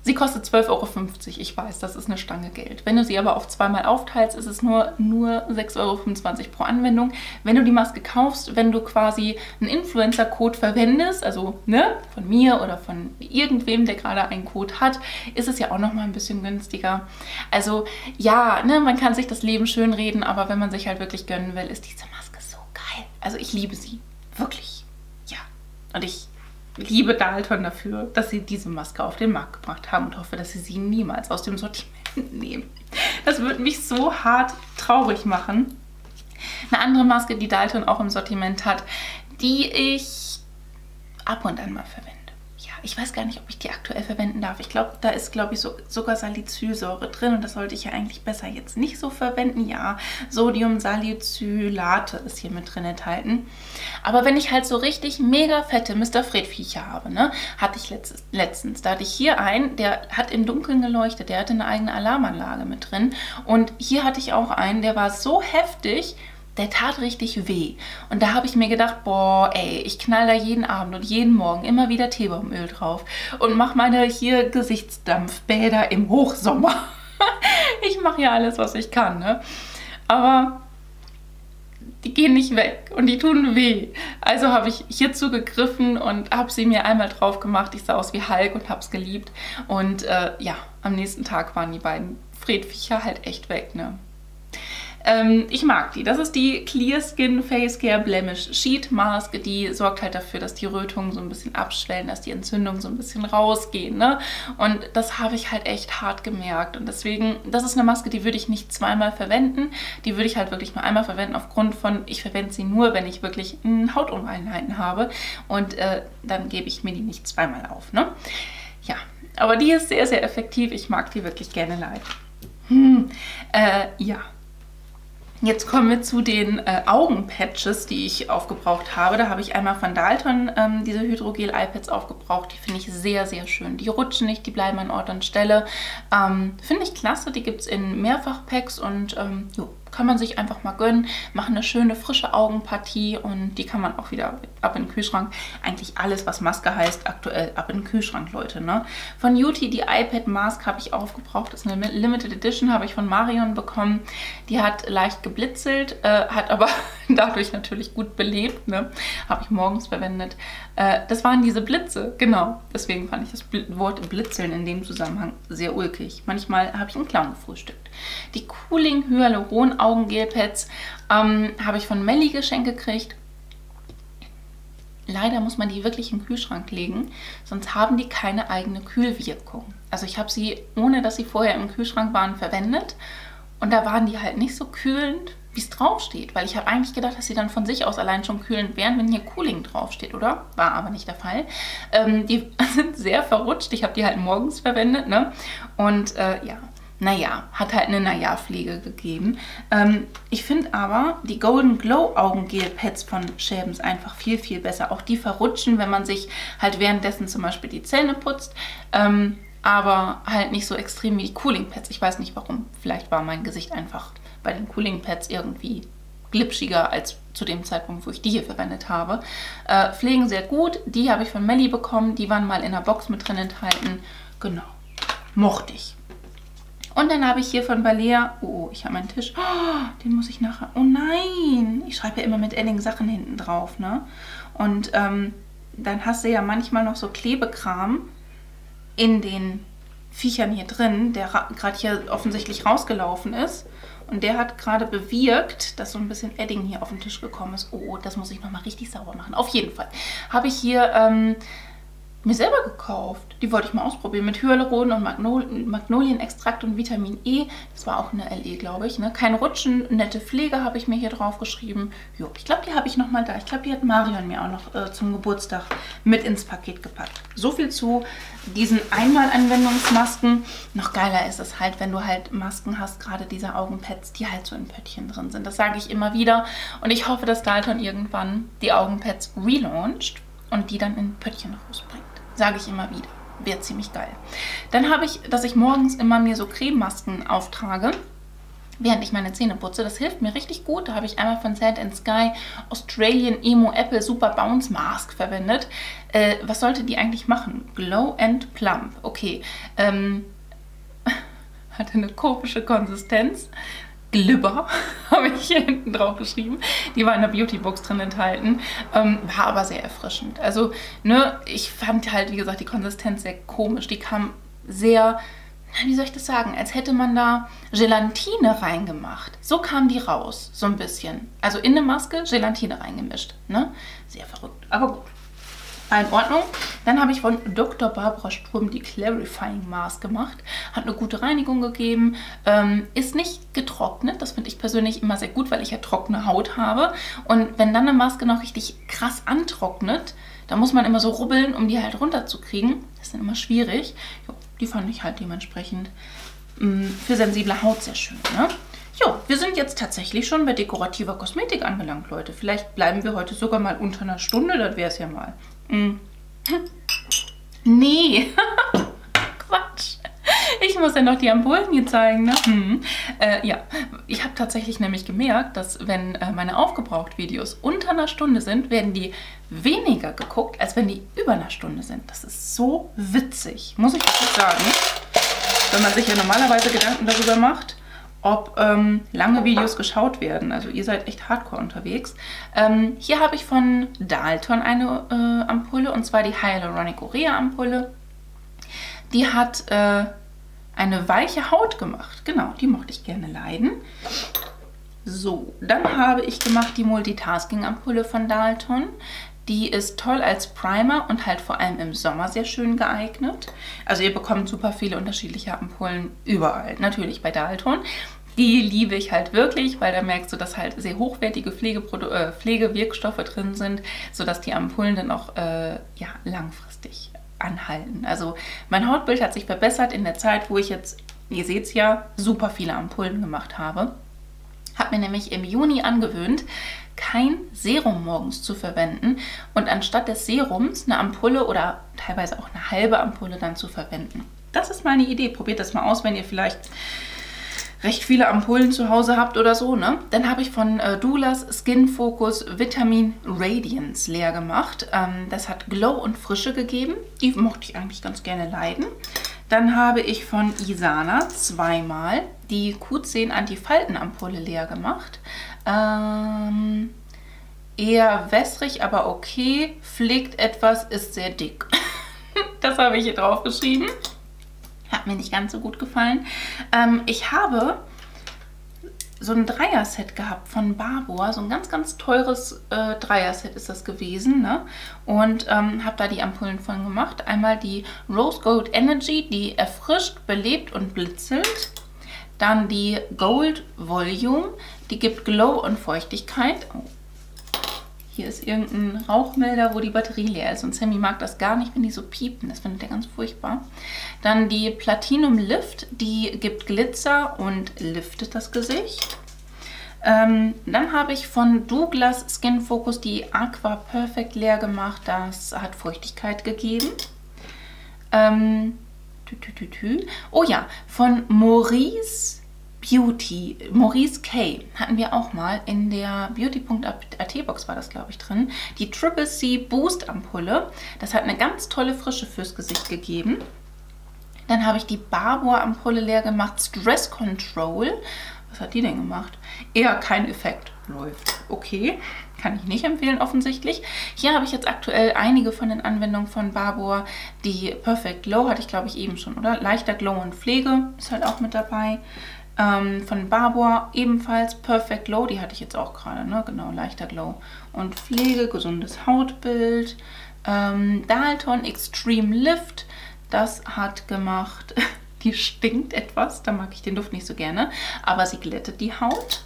Sie kostet zwölf Euro fünfzig. Ich weiß, das ist eine Stange Geld. Wenn du sie aber auf zweimal aufteilst, ist es nur, nur sechs Euro fünfundzwanzig pro Anwendung. Wenn du die Maske kaufst, wenn du quasi einen Influencer-Code verwendest, also ne, von mir oder von irgendwem, der gerade einen Code hat, ist es ja auch nochmal ein bisschen günstiger. Also ja, ne, man kann sich das Leben schön reden, aber wenn man sich halt wirklich gönnen will, ist diese Maske so geil. Also ich liebe sie. Wirklich. Ja. Und ich liebe Dalton dafür, dass sie diese Maske auf den Markt gebracht haben und hoffe, dass sie sie niemals aus dem Sortiment nehmen. Das würde mich so hart traurig machen. Eine andere Maske, die Dalton auch im Sortiment hat, die ich ab und an mal verwende. Ja, ich weiß gar nicht, ob ich die aktuell verwenden darf. Ich glaube, da ist, glaube ich, so, sogar Salicylsäure drin und das sollte ich ja eigentlich besser jetzt nicht so verwenden. Ja, Sodiumsalicylate ist hier mit drin enthalten. Aber wenn ich halt so richtig mega fette Mister Fred-Viecher habe, ne, hatte ich letztens, letztens, da hatte ich hier einen, der hat im Dunkeln geleuchtet, der hatte eine eigene Alarmanlage mit drin. Und hier hatte ich auch einen, der war so heftig, der tat richtig weh. Und da habe ich mir gedacht, boah, ey, ich knall da jeden Abend und jeden Morgen immer wieder Teebaumöl drauf und mache meine hier Gesichtsdampfbäder im Hochsommer. Ich mache ja alles, was ich kann, ne? Aber die gehen nicht weg und die tun weh. Also habe ich hierzu gegriffen und habe sie mir einmal drauf gemacht. Ich sah aus wie Hulk und habe es geliebt. Und äh, ja, am nächsten Tag waren die beiden Fred-Viecher halt echt weg, ne? Ähm, ich mag die. Das ist die Clear Skin Face Care Blemish Sheet Mask. Die sorgt halt dafür, dass die Rötungen so ein bisschen abschwellen, dass die Entzündungen so ein bisschen rausgehen, ne? Und das habe ich halt echt hart gemerkt. Und deswegen, das ist eine Maske, die würde ich nicht zweimal verwenden. Die würde ich halt wirklich nur einmal verwenden aufgrund von, ich verwende sie nur, wenn ich wirklich mh, Hautunreinheiten habe. Und äh, dann gebe ich mir die nicht zweimal auf, ne? Ja, aber die ist sehr, sehr effektiv. Ich mag die wirklich gerne live. Hm, äh, ja. Jetzt kommen wir zu den äh, Augenpatches, die ich aufgebraucht habe. Da habe ich einmal von Dalton ähm, diese Hydrogel-Eye-Pads aufgebraucht. Die finde ich sehr, sehr schön. Die rutschen nicht, die bleiben an Ort und Stelle. Ähm, finde ich klasse. Die gibt es in Mehrfachpacks und ähm, jo, kann man sich einfach mal gönnen. Machen eine schöne, frische Augenpartie und die kann man auch wieder ab in den Kühlschrank. Eigentlich alles, was Maske heißt, aktuell ab in den Kühlschrank, Leute, ne? Von Beauty, die iPad Mask habe ich aufgebraucht. Das ist eine Limited Edition, habe ich von Marion bekommen. Die hat leicht geblitzelt, äh, hat aber dadurch natürlich gut belebt, ne? Habe ich morgens verwendet. Äh, das waren diese Blitze, genau. Deswegen fand ich das Wort Blitzeln in dem Zusammenhang sehr ulkig. Manchmal habe ich einen Clown gefrühstückt. Die Cooling Hyaluron Augengelpads ähm, habe ich von Melli geschenkt gekriegt. Leider muss man die wirklich in den Kühlschrank legen, sonst haben die keine eigene Kühlwirkung. Also ich habe sie, ohne dass sie vorher im Kühlschrank waren, verwendet und da waren die halt nicht so kühlend, wie es draufsteht, weil ich habe eigentlich gedacht, dass sie dann von sich aus allein schon kühlend wären, wenn hier Cooling draufsteht, oder? War aber nicht der Fall. Ähm, die sind sehr verrutscht, ich habe die halt morgens verwendet, ne? Und äh, ja, naja, hat halt eine Naja-Pflege gegeben. Ähm, ich finde aber die Golden Glow Augengel-Pads von Schäbens einfach viel, viel besser. Auch die verrutschen, wenn man sich halt währenddessen zum Beispiel die Zähne putzt. Ähm, aber halt nicht so extrem wie die Cooling Pads. Ich weiß nicht warum. Vielleicht war mein Gesicht einfach bei den Cooling Pads irgendwie glitschiger als zu dem Zeitpunkt, wo ich die hier verwendet habe. Äh, pflegen sehr gut. Die habe ich von Melli bekommen. Die waren mal in der Box mit drin enthalten. Genau. Mochte ich. Und dann habe ich hier von Balea, oh, ich habe meinen Tisch, oh, den muss ich nachher, oh nein, ich schreibe ja immer mit Edding Sachen hinten drauf, ne? Und ähm, dann hast du ja manchmal noch so Klebekram in den Viechern hier drin, der gerade hier offensichtlich rausgelaufen ist. Und der hat gerade bewirkt, dass so ein bisschen Edding hier auf den Tisch gekommen ist. Oh, das muss ich nochmal richtig sauber machen. Auf jeden Fall habe ich hier ähm, mir selber gekauft. Die wollte ich mal ausprobieren mit Hyaluron und Magnol Magnolienextrakt und Vitamin E. Das war auch eine L E, glaube ich. Ne? Kein Rutschen, nette Pflege habe ich mir hier drauf geschrieben. Jo, ich glaube, die habe ich nochmal da. Ich glaube, die hat Marion mir auch noch äh, zum Geburtstag mit ins Paket gepackt. So viel zu diesen Einmalanwendungsmasken. Noch geiler ist es halt, wenn du halt Masken hast, gerade diese Augenpads, die halt so in Pöttchen drin sind. Das sage ich immer wieder. Und ich hoffe, dass Dalton irgendwann die Augenpads relauncht und die dann in Pöttchen rausbringt. Sage ich immer wieder. Wäre ziemlich geil. Dann habe ich, dass ich morgens immer mir so Crememasken auftrage. während ich meine Zähne putze. Das hilft mir richtig gut. Da habe ich einmal von Sand and Sky Australian Emo Apple Super Bounce Mask verwendet. Äh, was sollte die eigentlich machen? Glow and Plump. Okay. Ähm, hatte eine komische Konsistenz. Glibber habe ich hier hinten drauf geschrieben. Die war in der Beauty-Box drin enthalten. Ähm, war aber sehr erfrischend. Also, ne, ich fand halt, wie gesagt, die Konsistenz sehr komisch. Die kam sehr, wie soll ich das sagen, als hätte man da Gelatine reingemacht. So kam die raus, so ein bisschen. Also in eine Maske Gelatine reingemischt. Ne? Sehr verrückt, aber gut. In Ordnung. Dann habe ich von Doktor Barbara Sturm die Clarifying Mask gemacht. Hat eine gute Reinigung gegeben. Ähm, ist nicht getrocknet. Das finde ich persönlich immer sehr gut, weil ich ja trockene Haut habe. Und wenn dann eine Maske noch richtig krass antrocknet, da muss man immer so rubbeln, um die halt runterzukriegen. Das ist dann immer schwierig. Jo, die fand ich halt dementsprechend mh, für sensible Haut sehr schön. Ne? Jo, wir sind jetzt tatsächlich schon bei dekorativer Kosmetik angelangt, Leute. Vielleicht bleiben wir heute sogar mal unter einer Stunde. Das wäre es ja mal. Mm. Nee, Quatsch. Ich muss ja noch die Ampullen hier zeigen, ne? Hm. Äh, ja, ich habe tatsächlich nämlich gemerkt, dass wenn äh, meine Aufgebraucht-Videos unter einer Stunde sind, werden die weniger geguckt, als wenn die über einer Stunde sind. Das ist so witzig, muss ich wirklich sagen. Wenn man sich ja normalerweise Gedanken darüber macht, ob ähm, lange Videos geschaut werden. Also ihr seid echt hardcore unterwegs. Ähm, hier habe ich von Dalton eine äh, Ampulle, und zwar die Hyaluronic Urea Ampulle. Die hat äh, eine weiche Haut gemacht. Genau, die mochte ich gerne leiden. So, dann habe ich gemacht die Multitasking Ampulle von Dalton. Die ist toll als Primer und halt vor allem im Sommer sehr schön geeignet. Also ihr bekommt super viele unterschiedliche Ampullen überall. Natürlich bei Dalton. Die liebe ich halt wirklich, weil da merkst du, dass halt sehr hochwertige Pflegeprodu äh, Pflegewirkstoffe drin sind, sodass die Ampullen dann auch äh, ja, langfristig anhalten. Also mein Hautbild hat sich verbessert in der Zeit, wo ich jetzt, ihr seht es ja, super viele Ampullen gemacht habe. Habe mir nämlich im Juni angewöhnt, kein Serum morgens zu verwenden und anstatt des Serums eine Ampulle oder teilweise auch eine halbe Ampulle dann zu verwenden. Das ist meine Idee. Probiert das mal aus, wenn ihr vielleicht recht viele Ampullen zu Hause habt oder so, ne? Dann habe ich von äh, Douglas Skin Focus Vitamin Radiance leer gemacht. Ähm, das hat Glow und Frische gegeben. Die mochte ich eigentlich ganz gerne leiden. Dann habe ich von Isana zweimal die Q zehn Anti-Falten-Ampulle leer gemacht. Ähm, eher wässrig, aber okay. Pflegt etwas, ist sehr dick. Das habe ich hier drauf geschrieben. Hat mir nicht ganz so gut gefallen. Ähm, ich habe so ein Dreier-Set gehabt von Barbour. So ein ganz, ganz teures äh, Dreier-Set ist das gewesen. Ne? Und ähm, habe da die Ampullen von gemacht. Einmal die Rose Gold Energy, die erfrischt, belebt und blitzelt. Dann die Gold Volume, die gibt Glow und Feuchtigkeit. Oh. Hier ist irgendein Rauchmelder, wo die Batterie leer ist. Und Sammy mag das gar nicht, wenn die so piepen. Das findet er ganz furchtbar. Dann die Platinum Lift, die gibt Glitzer und liftet das Gesicht. Ähm, dann habe ich von Douglas Skin Focus die Aqua Perfect leer gemacht. Das hat Feuchtigkeit gegeben. Ähm, tü, tü, tü, tü. Oh ja, von Maurice Beauty, Maurice K. hatten wir auch mal in der Beauty Punkt A T Box war das, glaube ich, drin. Die Triple C Boost Ampulle. Das hat eine ganz tolle Frische fürs Gesicht gegeben. Dann habe ich die Barbour Ampulle leer gemacht. Stress Control. Was hat die denn gemacht? Eher kein Effekt. Läuft. Okay. Kann ich nicht empfehlen, offensichtlich. Hier habe ich jetzt aktuell einige von den Anwendungen von Barbour. Die Perfect Glow hatte ich, glaube ich, eben schon, oder? Leichter Glow und Pflege ist halt auch mit dabei. Ähm, von Barbour ebenfalls Perfect Glow, die hatte ich jetzt auch gerade, ne? Genau, leichter Glow und Pflege, gesundes Hautbild. Ähm, Dalton Extreme Lift, das hat gemacht, die stinkt etwas, da mag ich den Duft nicht so gerne, aber sie glättet die Haut.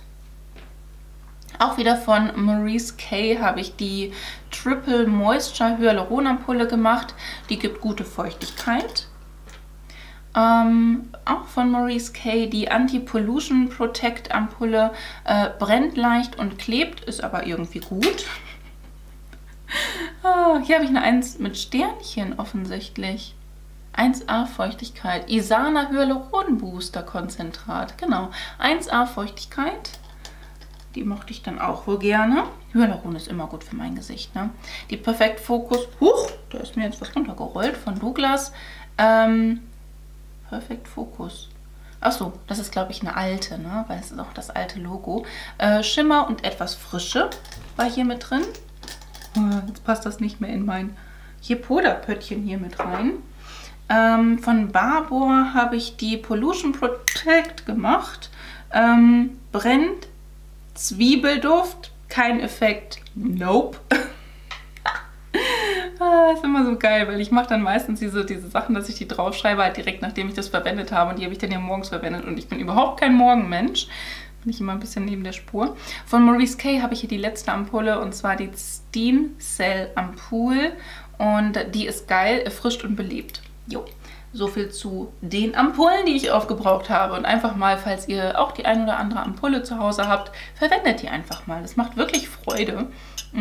Auch wieder von Maurice K. habe ich die Triple Moisture Hyaluronampulle gemacht, die gibt gute Feuchtigkeit. Ähm, auch von Maurice K. die Anti-Pollution Protect Ampulle, äh, brennt leicht und klebt, ist aber irgendwie gut. Ah, hier habe ich eine eins mit Sternchen offensichtlich. eins A Feuchtigkeit. Isana Hyaluron Booster Konzentrat. Genau. eins A Feuchtigkeit. Die mochte ich dann auch wohl gerne. Hyaluron ist immer gut für mein Gesicht, ne? Die Perfect Focus. Huch, da ist mir jetzt was runtergerollt von Douglas. Ähm, Perfect Focus. Achso, das ist, glaube ich, eine alte, ne? Weil es ist auch das alte Logo. Äh, Schimmer und etwas Frische war hier mit drin. Oh, jetzt passt das nicht mehr in mein hier Puderpöttchen hier mit rein. Ähm, von Barbour habe ich die Pollution Protect gemacht. Ähm, brennt. Zwiebelduft, kein Effekt, nope. Ah, ist immer so geil, weil ich mache dann meistens diese, diese Sachen, dass ich die draufschreibe, halt direkt nachdem ich das verwendet habe. Und die habe ich dann ja morgens verwendet und ich bin überhaupt kein Morgenmensch. Bin ich immer ein bisschen neben der Spur. Von Maurice Kay habe ich hier die letzte Ampulle und zwar die Steam Cell Ampoule. Und die ist geil, erfrischt und belebt. Jo. So viel zu den Ampullen, die ich aufgebraucht habe. Und einfach mal, falls ihr auch die ein oder andere Ampulle zu Hause habt, verwendet die einfach mal. Das macht wirklich Freude.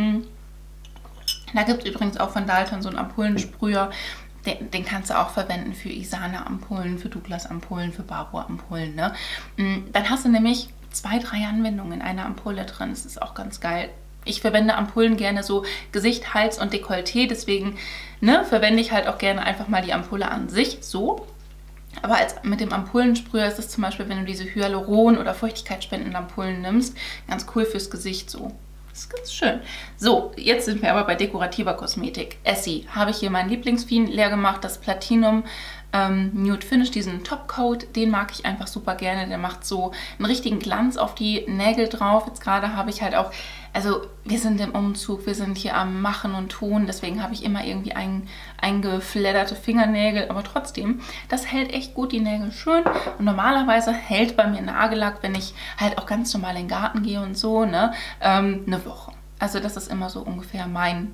Da gibt es übrigens auch von Dalton so einen Ampullensprüher. Den, den kannst du auch verwenden für Isana-Ampullen, für Douglas-Ampullen, für Barbour-Ampullen. Ne? Dann hast du nämlich zwei, drei Anwendungen in einer Ampulle drin. Das ist auch ganz geil. Ich verwende Ampullen gerne so Gesicht, Hals und Dekolleté, deswegen ne, verwende ich halt auch gerne einfach mal die Ampulle an sich so. Aber als mit dem Ampullensprüher ist es zum Beispiel, wenn du diese Hyaluron- oder Feuchtigkeitsspendenden Ampullen nimmst, ganz cool fürs Gesicht so. Das ist ganz schön. So, jetzt sind wir aber bei dekorativer Kosmetik. Essie, habe ich hier meinen Lieblingsfien leer gemacht, das Platinum ähm, Nude Finish, diesen Topcoat, den mag ich einfach super gerne. Der macht so einen richtigen Glanz auf die Nägel drauf. Jetzt gerade habe ich halt auch, also wir sind im Umzug, wir sind hier am Machen und Tun, deswegen habe ich immer irgendwie ein, eingefledderte Fingernägel, aber trotzdem, das hält echt gut die Nägel schön und normalerweise hält bei mir Nagellack, wenn ich halt auch ganz normal in den Garten gehe und so, ne, ähm, eine Woche. Also das ist immer so ungefähr mein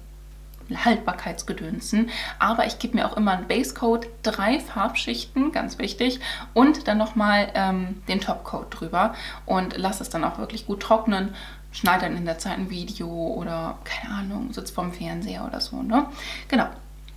Haltbarkeitsgedönsen, aber ich gebe mir auch immer einen Basecoat, drei Farbschichten, ganz wichtig, und dann nochmal ähm, den Topcoat drüber und lasse es dann auch wirklich gut trocknen, schneide dann in der Zeit ein Video oder, keine Ahnung, sitze vorm Fernseher oder so, ne? Genau.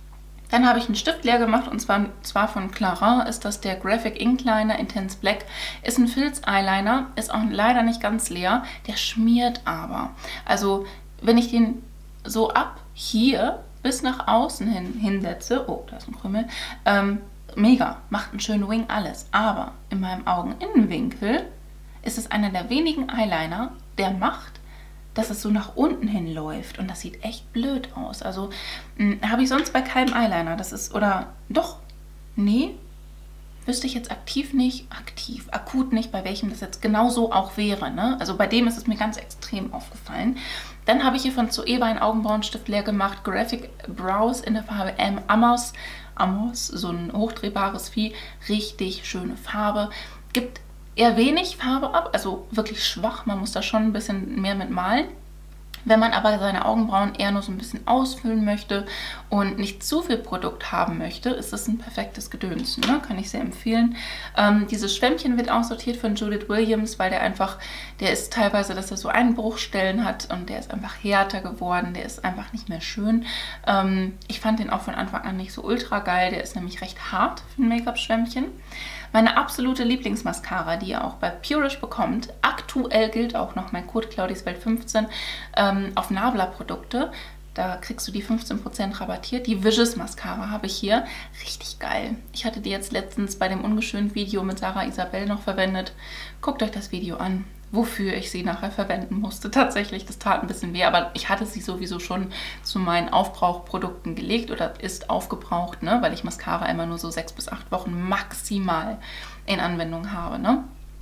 Dann habe ich einen Stift leer gemacht und zwar, zwar von Clarins ist das der Graphic Ink Liner Intense Black. Ist ein Filz-Eyeliner, ist auch leider nicht ganz leer, der schmiert aber. Also, wenn ich den so ab hier bis nach außen hin hinsetze, oh, da ist ein Krümel, ähm, mega, macht einen schönen Wing, alles. Aber in meinem Augeninnenwinkel ist es einer der wenigen Eyeliner, der macht, dass es so nach unten hin läuft und das sieht echt blöd aus. Also habe ich sonst bei keinem Eyeliner, das ist, oder doch, nee, wüsste ich jetzt aktiv nicht, aktiv, akut nicht, bei welchem das jetzt genau so auch wäre, ne? Also bei dem ist es mir ganz extrem aufgefallen. Dann habe ich hier von Zoeva einen Augenbrauenstift leer gemacht, Graphic Brows in der Farbe M. Amos, Amos, so ein hochdrehbares Vieh, richtig schöne Farbe, gibt eher wenig Farbe ab, also wirklich schwach, man muss da schon ein bisschen mehr mit malen. Wenn man aber seine Augenbrauen eher nur so ein bisschen ausfüllen möchte und nicht zu viel Produkt haben möchte, ist das ein perfektes Gedöns, ne? Kann ich sehr empfehlen. Ähm, dieses Schwämmchen wird aussortiert von Judith Williams, weil der einfach, der ist teilweise, dass er so Einbruchstellen hat und der ist einfach härter geworden, der ist einfach nicht mehr schön. Ähm, ich fand den auch von Anfang an nicht so ultra geil, der ist nämlich recht hart für ein Make-up-Schwämmchen. Meine absolute Lieblingsmascara, die ihr auch bei Purish bekommt, aktuell gilt auch noch mein Code ClaudisWelt fünfzehn ähm, auf Nabla-Produkte. Da kriegst du die fünfzehn Prozent rabattiert. Die Vicious Mascara habe ich hier. Richtig geil. Ich hatte die jetzt letztens bei dem ungeschönt Video mit Sarah Isabel noch verwendet. Guckt euch das Video an, wofür ich sie nachher verwenden musste. Tatsächlich, das tat ein bisschen weh, aber ich hatte sie sowieso schon zu meinen Aufbrauchprodukten gelegt oder ist aufgebraucht, ne? Weil ich Mascara immer nur so sechs bis acht Wochen maximal in Anwendung habe, ne?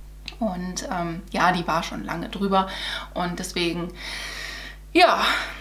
Und ähm, ja, die war schon lange drüber und deswegen, ja,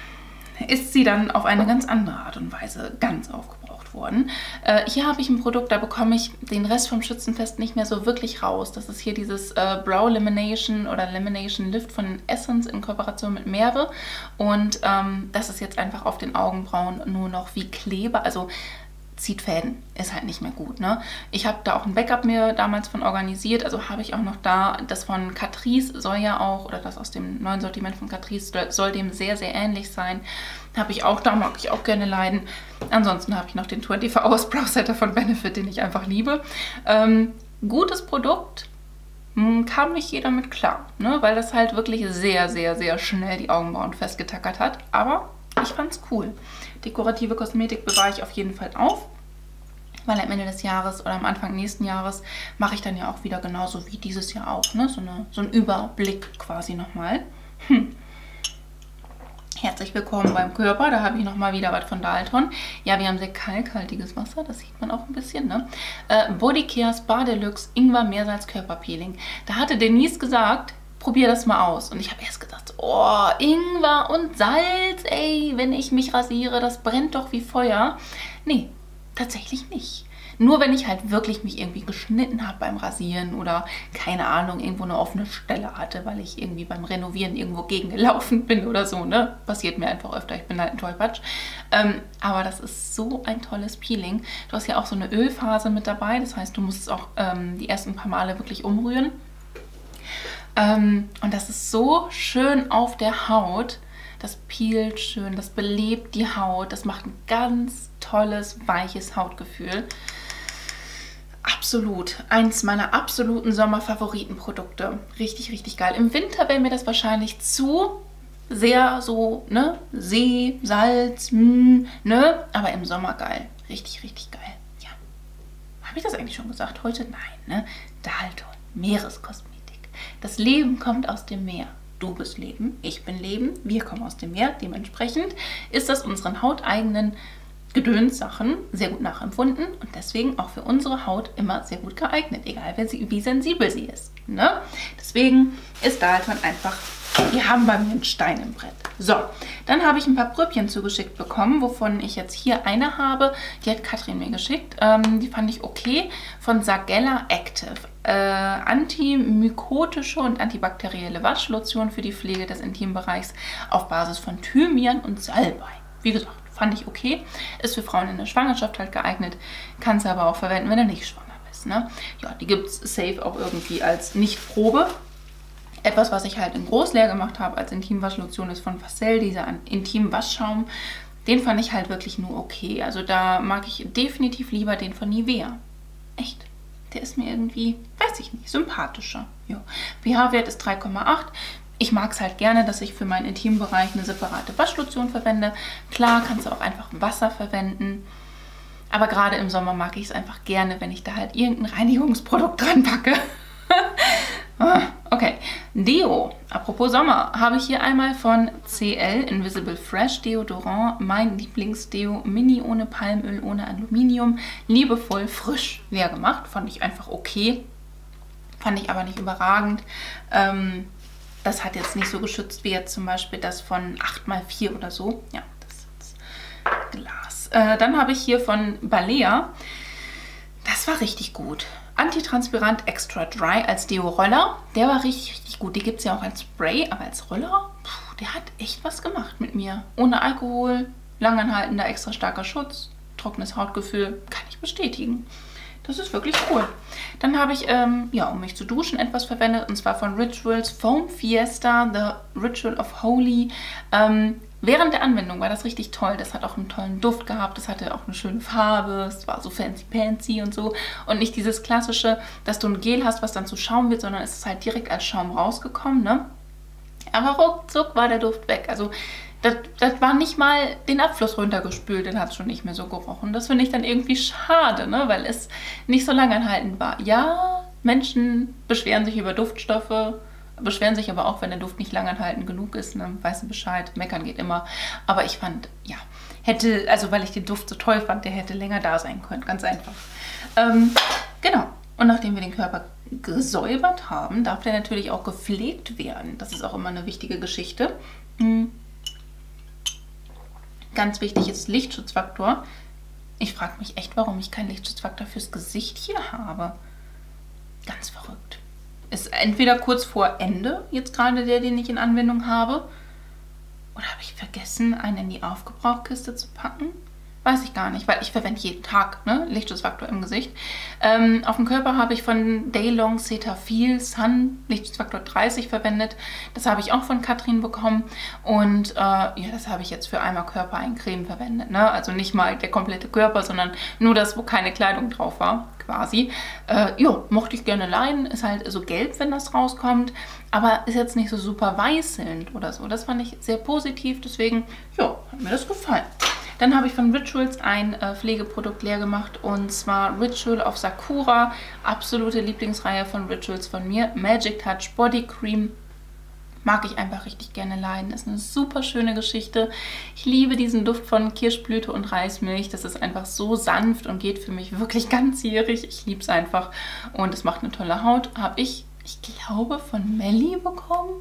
ist sie dann auf eine ganz andere Art und Weise ganz aufgebraucht worden. Äh, hier habe ich ein Produkt, da bekomme ich den Rest vom Schützenfest nicht mehr so wirklich raus. Das ist hier dieses äh, Brow Lamination oder Lamination Lift von Essence in Kooperation mit Merve. Und ähm, das ist jetzt einfach auf den Augenbrauen nur noch wie Kleber. Also zieht Fäden, ist halt nicht mehr gut. Ne? Ich habe da auch ein Backup mir damals von organisiert, also habe ich auch noch da, das von Catrice soll ja auch, oder das aus dem neuen Sortiment von Catrice soll dem sehr, sehr ähnlich sein. Habe ich auch da, mag ich auch gerne leiden. Ansonsten habe ich noch den vierundzwanzig Hours Brow Setter von Benefit, den ich einfach liebe. Ähm, gutes Produkt, mh, kam nicht jeder mit klar, ne? Weil das halt wirklich sehr, sehr, sehr schnell die Augenbrauen festgetackert hat, aber ich fand's cool. Dekorative Kosmetik bewahre ich auf jeden Fall auf, weil am Ende des Jahres oder am Anfang nächsten Jahres mache ich dann ja auch wieder genauso wie dieses Jahr auch, ne? So, eine, so ein Überblick quasi nochmal. Hm. Herzlich willkommen beim Körper, da habe ich nochmal wieder was von Dalton. Ja, wir haben sehr kalkhaltiges Wasser, das sieht man auch ein bisschen, ne? Äh, Bodycare Spa Deluxe Ingwer Meersalz Körperpeeling. Da hatte Denise gesagt, probier das mal aus. Und ich habe erst gedacht, oh, Ingwer und Salz, ey, wenn ich mich rasiere, das brennt doch wie Feuer. Nee, tatsächlich nicht. Nur wenn ich halt wirklich mich irgendwie geschnitten habe beim Rasieren oder, keine Ahnung, irgendwo eine offene Stelle hatte, weil ich irgendwie beim Renovieren irgendwo gegengelaufen bin oder so, ne? Passiert mir einfach öfter, ich bin halt ein Tollpatsch. Ähm, aber das ist so ein tolles Peeling. Du hast ja auch so eine Ölphase mit dabei, das heißt, du musst es auch ähm, die ersten paar Male wirklich umrühren. Ähm, und das ist so schön auf der Haut. Das peelt schön, das belebt die Haut. Das macht ein ganz tolles, weiches Hautgefühl. Absolut. Eins meiner absoluten Sommerfavoritenprodukte. Richtig, richtig geil. Im Winter wäre mir das wahrscheinlich zu sehr so, ne? See, Salz, mh, ne? Aber im Sommer geil. Richtig, richtig geil. Ja. Habe ich das eigentlich schon gesagt heute? Nein, ne? Dalton. Meereskosmetik. Das Leben kommt aus dem Meer. Du bist Leben, ich bin Leben, wir kommen aus dem Meer. Dementsprechend ist das unseren hauteigenen Gedönssachen sehr gut nachempfunden und deswegen auch für unsere Haut immer sehr gut geeignet, egal wie sensibel sie ist. Ne? Deswegen ist Dalton einfach, wir haben bei mir einen Stein im Brett. So, dann habe ich ein paar Pröbchen zugeschickt bekommen, wovon ich jetzt hier eine habe. Die hat Katrin mir geschickt. Ähm, die fand ich okay. Von Sagella Active. Äh, antimykotische und antibakterielle Waschlotion für die Pflege des Intimbereichs auf Basis von Thymian und Salbei. Wie gesagt, fand ich okay. Ist für Frauen in der Schwangerschaft halt geeignet. Kannst du aber auch verwenden, wenn du nicht schwanger bist. Ne? Ja, die gibt es safe auch irgendwie als Nichtprobe. Etwas, was ich halt in groß leer gemacht habe als Intimwaschlotion, ist von Facel, dieser Intimwaschschaum. Den fand ich halt wirklich nur okay. Also da mag ich definitiv lieber den von Nivea. Echt. Der ist mir irgendwie, weiß ich nicht, sympathischer. Ja. pH-Wert ist drei Komma acht. Ich mag es halt gerne, dass ich für meinen Intimbereich eine separate Waschlotion verwende. Klar, kannst du auch einfach Wasser verwenden. Aber gerade im Sommer mag ich es einfach gerne, wenn ich da halt irgendein Reinigungsprodukt dran packe. Okay, Deo. Apropos Sommer, habe ich hier einmal von C L Invisible Fresh Deodorant, mein Lieblingsdeo, Mini ohne Palmöl, ohne Aluminium, liebevoll frisch leer gemacht. Fand ich einfach okay, fand ich aber nicht überragend. Ähm, das hat jetzt nicht so geschützt wie jetzt zum Beispiel das von acht mal vier oder so. Ja, das ist Glas. Äh, dann habe ich hier von Balea, das war richtig gut. Antitranspirant Extra Dry als Deo-Roller. Der war richtig, richtig gut. Die gibt es ja auch als Spray, aber als Roller, puh, der hat echt was gemacht mit mir. Ohne Alkohol, langanhaltender, extra starker Schutz, trockenes Hautgefühl, kann ich bestätigen. Das ist wirklich cool. Dann habe ich, ähm, ja, um mich zu duschen, etwas verwendet, und zwar von Rituals Foam Fiesta, The Ritual of Holy. Ähm, Während der Anwendung war das richtig toll. Das hat auch einen tollen Duft gehabt. Das hatte auch eine schöne Farbe. Es war so fancy-pancy und so. Und nicht dieses klassische, dass du ein Gel hast, was dann zu Schaum wird, sondern es ist halt direkt als Schaum rausgekommen, ne? Aber ruckzuck war der Duft weg. Also das, das war nicht mal den Abfluss runtergespült. Den hat es schon nicht mehr so gerochen. Das finde ich dann irgendwie schade, ne? Weil es nicht so langanhaltend war. Ja, Menschen beschweren sich über Duftstoffe, beschweren sich aber auch, wenn der Duft nicht langanhaltend genug ist, ne? Weißt du Bescheid, meckern geht immer. Aber ich fand, ja, hätte, also weil ich den Duft so toll fand, der hätte länger da sein können, ganz einfach. Ähm, genau, und nachdem wir den Körper gesäubert haben, darf der natürlich auch gepflegt werden. Das ist auch immer eine wichtige Geschichte. Mhm. Ganz wichtig ist Lichtschutzfaktor. Ich frage mich echt, warum ich keinen Lichtschutzfaktor fürs Gesicht hier habe. Ganz verrückt. Ist entweder kurz vor Ende, jetzt gerade der, den ich in Anwendung habe, oder habe ich vergessen, einen in die Aufgebrauchkiste zu packen? Weiß ich gar nicht, weil ich verwende jeden Tag, ne, Lichtschutzfaktor im Gesicht. Ähm, auf dem Körper habe ich von Daylong Cetaphil Sun Lichtschutzfaktor dreißig verwendet. Das habe ich auch von Katrin bekommen. Und äh, ja, das habe ich jetzt für einmal Körper ein Creme verwendet. Ne? Also nicht mal der komplette Körper, sondern nur das, wo keine Kleidung drauf war, quasi. Äh, ja, mochte ich gerne leiden. Ist halt so gelb, wenn das rauskommt. Aber ist jetzt nicht so super weißelnd oder so. Das fand ich sehr positiv. Deswegen, ja, hat mir das gefallen. Dann habe ich von Rituals ein äh, Pflegeprodukt leer gemacht, und zwar Ritual of Sakura, absolute Lieblingsreihe von Rituals von mir, Magic Touch Body Cream. Mag ich einfach richtig gerne leiden. Ist eine super schöne Geschichte. Ich liebe diesen Duft von Kirschblüte und Reismilch. Das ist einfach so sanft und geht für mich wirklich ganzjährig. Ich liebe es einfach und es macht eine tolle Haut. Habe ich, ich glaube, von Melli bekommen.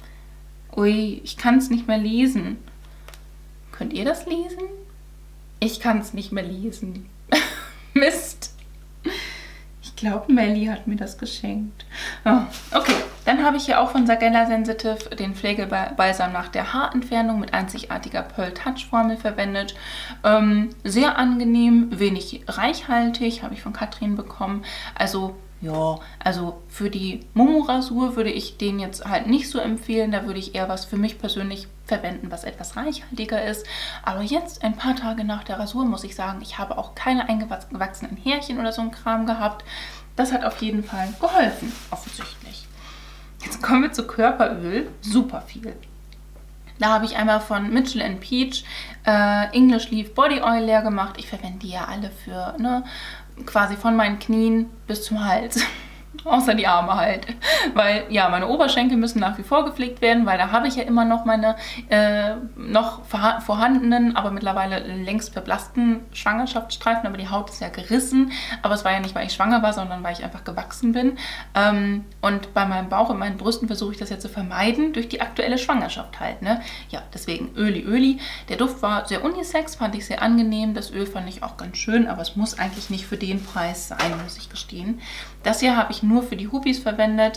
Ui, ich kann es nicht mehr lesen. Könnt ihr das lesen? Ich kann es nicht mehr lesen. Mist. Ich glaube, Melli hat mir das geschenkt. Oh, okay, dann habe ich hier auch von Sagella Sensitive den Pflegebalsam nach der Haarentfernung mit einzigartiger Pearl Touch Formel verwendet. Ähm, sehr angenehm, wenig reichhaltig, habe ich von Katrin bekommen. Also ja, also für die Momo-Rasur würde ich den jetzt halt nicht so empfehlen. Da würde ich eher was für mich persönlich verwenden, was etwas reichhaltiger ist. Aber jetzt, ein paar Tage nach der Rasur, muss ich sagen, ich habe auch keine eingewachsenen Härchen oder so ein Kram gehabt. Das hat auf jeden Fall geholfen, offensichtlich. Jetzt kommen wir zu Körperöl. Super viel. Da habe ich einmal von Mitchell and Peach äh, English Leaf Body Oil leer gemacht. Ich verwende die ja alle für, ne, quasi von meinen Knien bis zum Hals. Außer die Arme halt. Weil, ja, meine Oberschenkel müssen nach wie vor gepflegt werden, weil da habe ich ja immer noch meine äh, noch vorhandenen, aber mittlerweile längst verblassten Schwangerschaftsstreifen. Aber die Haut ist ja gerissen. Aber es war ja nicht, weil ich schwanger war, sondern weil ich einfach gewachsen bin. Ähm, und bei meinem Bauch und meinen Brüsten versuche ich das ja zu vermeiden, durch die aktuelle Schwangerschaft halt. Ne? Ja, deswegen Öli Öli. Der Duft war sehr unisex, fand ich sehr angenehm. Das Öl fand ich auch ganz schön, aber es muss eigentlich nicht für den Preis sein, muss ich gestehen. Das hier habe ich nur für die Hupis verwendet.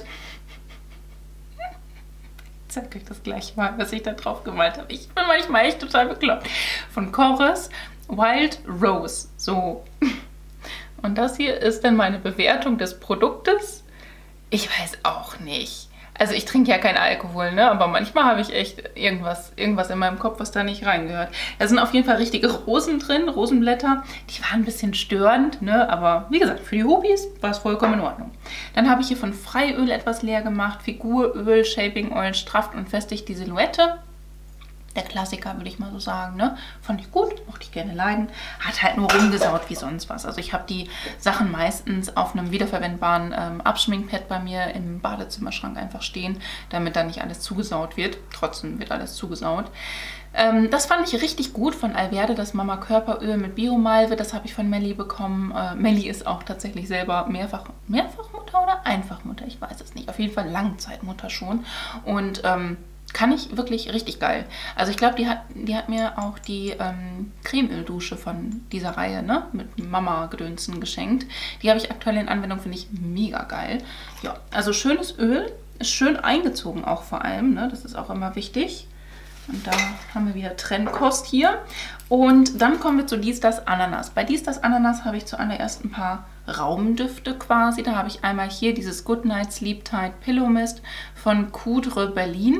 Ich zeige euch das gleich mal, was ich da drauf gemalt habe. Ich bin manchmal echt total bekloppt. Von Chorus Wild Rose. So. Und das hier ist dann meine Bewertung des Produktes. Ich weiß auch nicht. Also ich trinke ja keinen Alkohol, ne? Aber manchmal habe ich echt irgendwas, irgendwas in meinem Kopf, was da nicht reingehört. Da sind auf jeden Fall richtige Rosen drin, Rosenblätter. Die waren ein bisschen störend, ne? Aber wie gesagt, für die Hobbies war es vollkommen in Ordnung. Dann habe ich hier von Freiöl etwas leer gemacht. Figuröl, Shaping Oil, strafft und festigt die Silhouette. Der Klassiker, würde ich mal so sagen, ne? Fand ich gut, mochte ich gerne leiden. Hat halt nur rumgesaut wie sonst was. Also ich habe die Sachen meistens auf einem wiederverwendbaren ähm, Abschminkpad bei mir im Badezimmerschrank einfach stehen, damit da nicht alles zugesaut wird. Trotzdem wird alles zugesaut. Ähm, das fand ich richtig gut von Alverde, das Mama Körperöl mit Biomalve. Das habe ich von Melli bekommen. Äh, Melli ist auch tatsächlich selber mehrfach, Mehrfachmutter oder Einfachmutter, ich weiß es nicht. Auf jeden Fall Langzeitmutter schon. Und ähm, kann ich wirklich richtig geil. Also ich glaube, die hat, die hat mir auch die ähm, Cremeöldusche von dieser Reihe, ne, mit Mama-Gedönsen geschenkt. Die habe ich aktuell in Anwendung, finde ich mega geil. Ja, also schönes Öl, ist schön eingezogen auch vor allem, ne, das ist auch immer wichtig. Und da haben wir wieder Trennkost hier. Und dann kommen wir zu Dies Das Ananas. Bei Dies Das Ananas habe ich zuallererst ein paar Raumdüfte quasi. Da habe ich einmal hier dieses Goodnight Sleep Tight Pillow Mist von Coudre Berlin.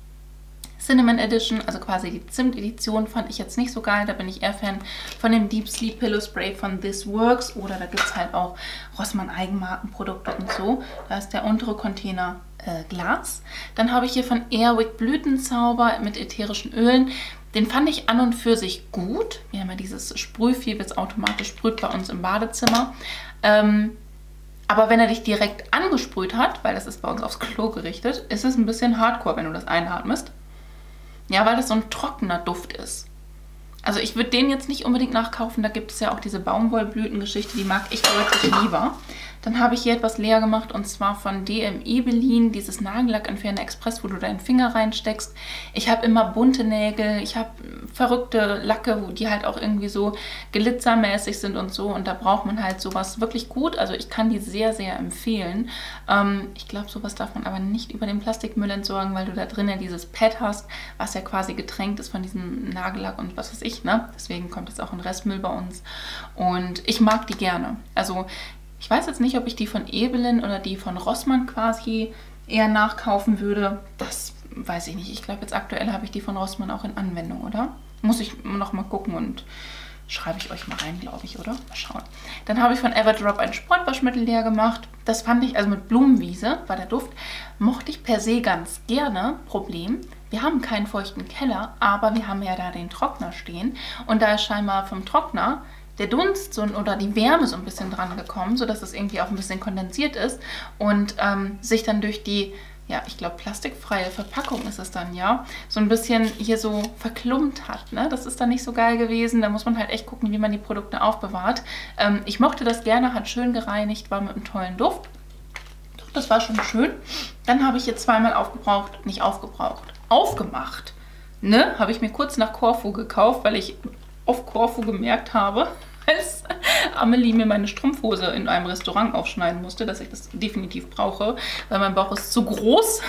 Cinnamon Edition, also quasi die Zimt-Edition, fand ich jetzt nicht so geil. Da bin ich eher Fan von dem Deep Sleep Pillow Spray von This Works. Oder da gibt es halt auch Rossmann Eigenmarkenprodukte und so. Da ist der untere Container äh, Glas. Dann habe ich hier von Airwick Blütenzauber mit ätherischen Ölen. Den fand ich an und für sich gut. Wir haben ja dieses Sprühvieh, das automatisch sprüht bei uns im Badezimmer. Ähm, aber wenn er dich direkt angesprüht hat, weil das ist bei uns aufs Klo gerichtet, ist es ein bisschen hardcore, wenn du das einatmest. Ja, weil das so ein trockener Duft ist. Also ich würde den jetzt nicht unbedingt nachkaufen. Da gibt es ja auch diese Baumwollblütengeschichte, die mag ich deutlich lieber. Dann habe ich hier etwas leer gemacht und zwar von D M Ebelin, dieses Nagellackentferner Express, wo du deinen Finger reinsteckst. Ich habe immer bunte Nägel, ich habe verrückte Lacke, die halt auch irgendwie so glitzermäßig sind und so. Und da braucht man halt sowas wirklich gut. Also ich kann die sehr, sehr empfehlen. Ähm, ich glaube, sowas darf man aber nicht über den Plastikmüll entsorgen, weil du da drinnen dieses Pad hast, was ja quasi getränkt ist von diesem Nagellack und was weiß ich, ne? Deswegen kommt es auch in Restmüll bei uns. Und ich mag die gerne. Also ich weiß jetzt nicht, ob ich die von Ebelin oder die von Rossmann quasi eher nachkaufen würde. Das weiß ich nicht. Ich glaube, jetzt aktuell habe ich die von Rossmann auch in Anwendung, oder? Muss ich noch mal gucken und schreibe ich euch mal rein, glaube ich, oder? Mal schauen. Dann habe ich von Everdrop ein Sportwaschmittel leer gemacht. Das fand ich, also mit Blumenwiese war der Duft, mochte ich per se ganz gerne. Problem, wir haben keinen feuchten Keller, aber wir haben ja da den Trockner stehen. Und da ist scheinbar vom Trockner der Dunst so, oder die Wärme so ein bisschen dran gekommen, sodass es irgendwie auch ein bisschen kondensiert ist und ähm, sich dann durch die, ja, ich glaube plastikfreie Verpackung ist es dann, ja, so ein bisschen hier so verklumpt hat, ne? Das ist dann nicht so geil gewesen. Da muss man halt echt gucken, wie man die Produkte aufbewahrt. Ähm, ich mochte das gerne, hat schön gereinigt, war mit einem tollen Duft. Das war schon schön. Dann habe ich jetzt zweimal aufgebraucht, nicht aufgebraucht, aufgemacht, ne? Habe ich mir kurz nach Korfu gekauft, weil ich auf Korfu gemerkt habe, als Amelie mir meine Strumpfhose in einem Restaurant aufschneiden musste, dass ich das definitiv brauche, weil mein Bauch ist zu groß,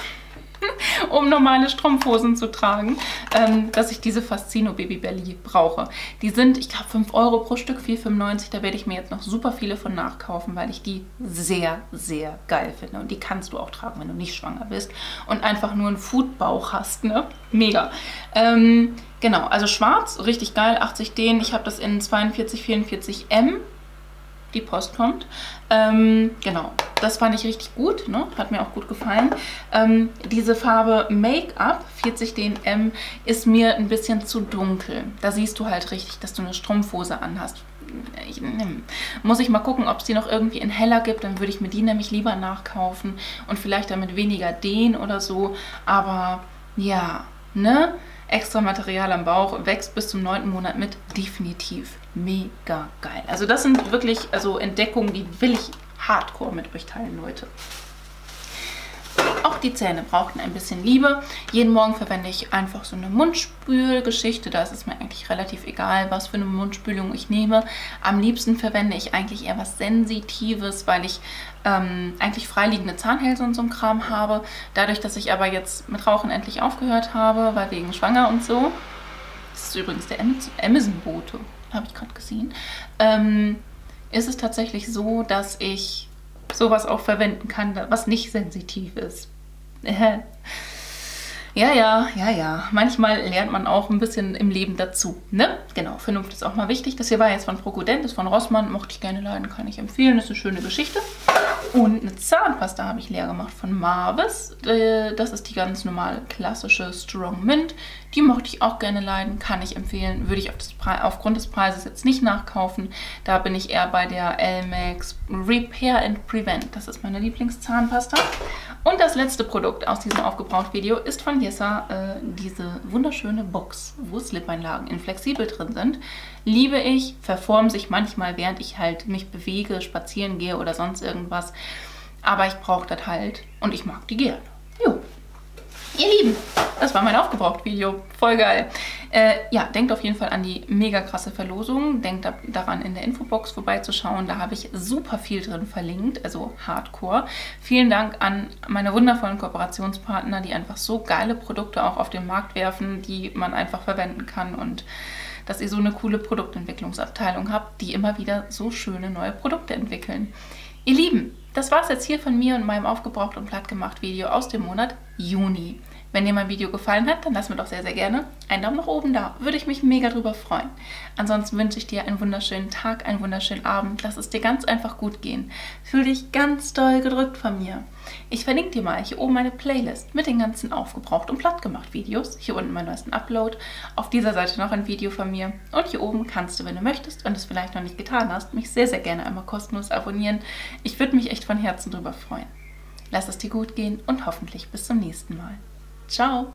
um normale Strumpfhosen zu tragen, ähm, dass ich diese Fascino Baby Belly brauche. Die sind, ich glaube, fünf Euro pro Stück, vier fünfundneunzig. Da werde ich mir jetzt noch super viele von nachkaufen, weil ich die sehr, sehr geil finde. Und die kannst du auch tragen, wenn du nicht schwanger bist und einfach nur einen Foodbauch hast, ne? Mega. Ähm, genau, also schwarz, richtig geil, achtzig Dehn. Ich habe das in zweiundvierzig, vierundvierzig M. Die Post kommt. Ähm, genau, das fand ich richtig gut, ne? Hat mir auch gut gefallen. Ähm, diese Farbe Make-up, vierzig D M, ist mir ein bisschen zu dunkel. Da siehst du halt richtig, dass du eine Strumpfhose anhast. Ich, ne, muss ich mal gucken, ob es die noch irgendwie in heller gibt. Dann würde ich mir die nämlich lieber nachkaufen und vielleicht damit weniger Dehn oder so. Aber ja, ne? Extra Material am Bauch, wächst bis zum neunten Monat mit, definitiv mega geil. Also das sind wirklich also Entdeckungen, die will ich hardcore mit euch teilen, Leute. Auch die Zähne brauchten ein bisschen Liebe. Jeden Morgen verwende ich einfach so eine Mundspülgeschichte. Da ist es mir eigentlich relativ egal, was für eine Mundspülung ich nehme. Am liebsten verwende ich eigentlich eher was Sensitives, weil ich ähm, eigentlich freiliegende Zahnhälse und so ein Kram habe. Dadurch, dass ich aber jetzt mit Rauchen endlich aufgehört habe, weil wegen Schwanger und so. Das ist übrigens der Amazon-Bote, habe ich gerade gesehen. Ähm, ist es tatsächlich so, dass ich sowas auch verwenden kann, was nicht sensitiv ist. Ja, ja, ja, ja. Manchmal lernt man auch ein bisschen im Leben dazu, ne? Genau, Vernunft ist auch mal wichtig. Das hier war jetzt von Procudent, das ist von Rossmann, mochte ich gerne leiden, kann ich empfehlen. Das ist eine schöne Geschichte. Und eine Zahnpasta habe ich leer gemacht von Marvis. Das ist die ganz normale, klassische Strong Mint. Die mochte ich auch gerne leiden, kann ich empfehlen. Würde ich auf das Pre- aufgrund des Preises jetzt nicht nachkaufen. Da bin ich eher bei der Elmex Repair and Prevent. Das ist meine Lieblingszahnpasta. Und das letzte Produkt aus diesem Aufgebraucht-Video ist von Yessa äh, diese wunderschöne Box, wo Slip-Einlagen in flexibel drin sind. Liebe ich, verformen sich manchmal, während ich halt mich bewege, spazieren gehe oder sonst irgendwas. Aber ich brauche das halt und ich mag die gerne. Jo. Ihr Lieben, das war mein Aufgebraucht-Video. Voll geil. Äh, ja, denkt auf jeden Fall an die mega krasse Verlosung. Denkt da, daran, in der Infobox vorbeizuschauen. Da habe ich super viel drin verlinkt, also Hardcore. Vielen Dank an meine wundervollen Kooperationspartner, die einfach so geile Produkte auch auf den Markt werfen, die man einfach verwenden kann. Und dass ihr so eine coole Produktentwicklungsabteilung habt, die immer wieder so schöne neue Produkte entwickeln. Ihr Lieben, das war es jetzt hier von mir und meinem Aufgebraucht und Plattgemacht Video aus dem Monat Juni. Wenn dir mein Video gefallen hat, dann lass mir doch sehr, sehr gerne einen Daumen nach oben da. Würde ich mich mega drüber freuen. Ansonsten wünsche ich dir einen wunderschönen Tag, einen wunderschönen Abend. Lass es dir ganz einfach gut gehen. Fühl dich ganz doll gedrückt von mir. Ich verlinke dir mal hier oben meine Playlist mit den ganzen Aufgebraucht und Plattgemacht Videos. Hier unten meinen neuesten Upload. Auf dieser Seite noch ein Video von mir. Und hier oben kannst du, wenn du möchtest und es vielleicht noch nicht getan hast, mich sehr, sehr gerne einmal kostenlos abonnieren. Ich würde mich echt von Herzen drüber freuen. Lass es dir gut gehen und hoffentlich bis zum nächsten Mal. Ciao!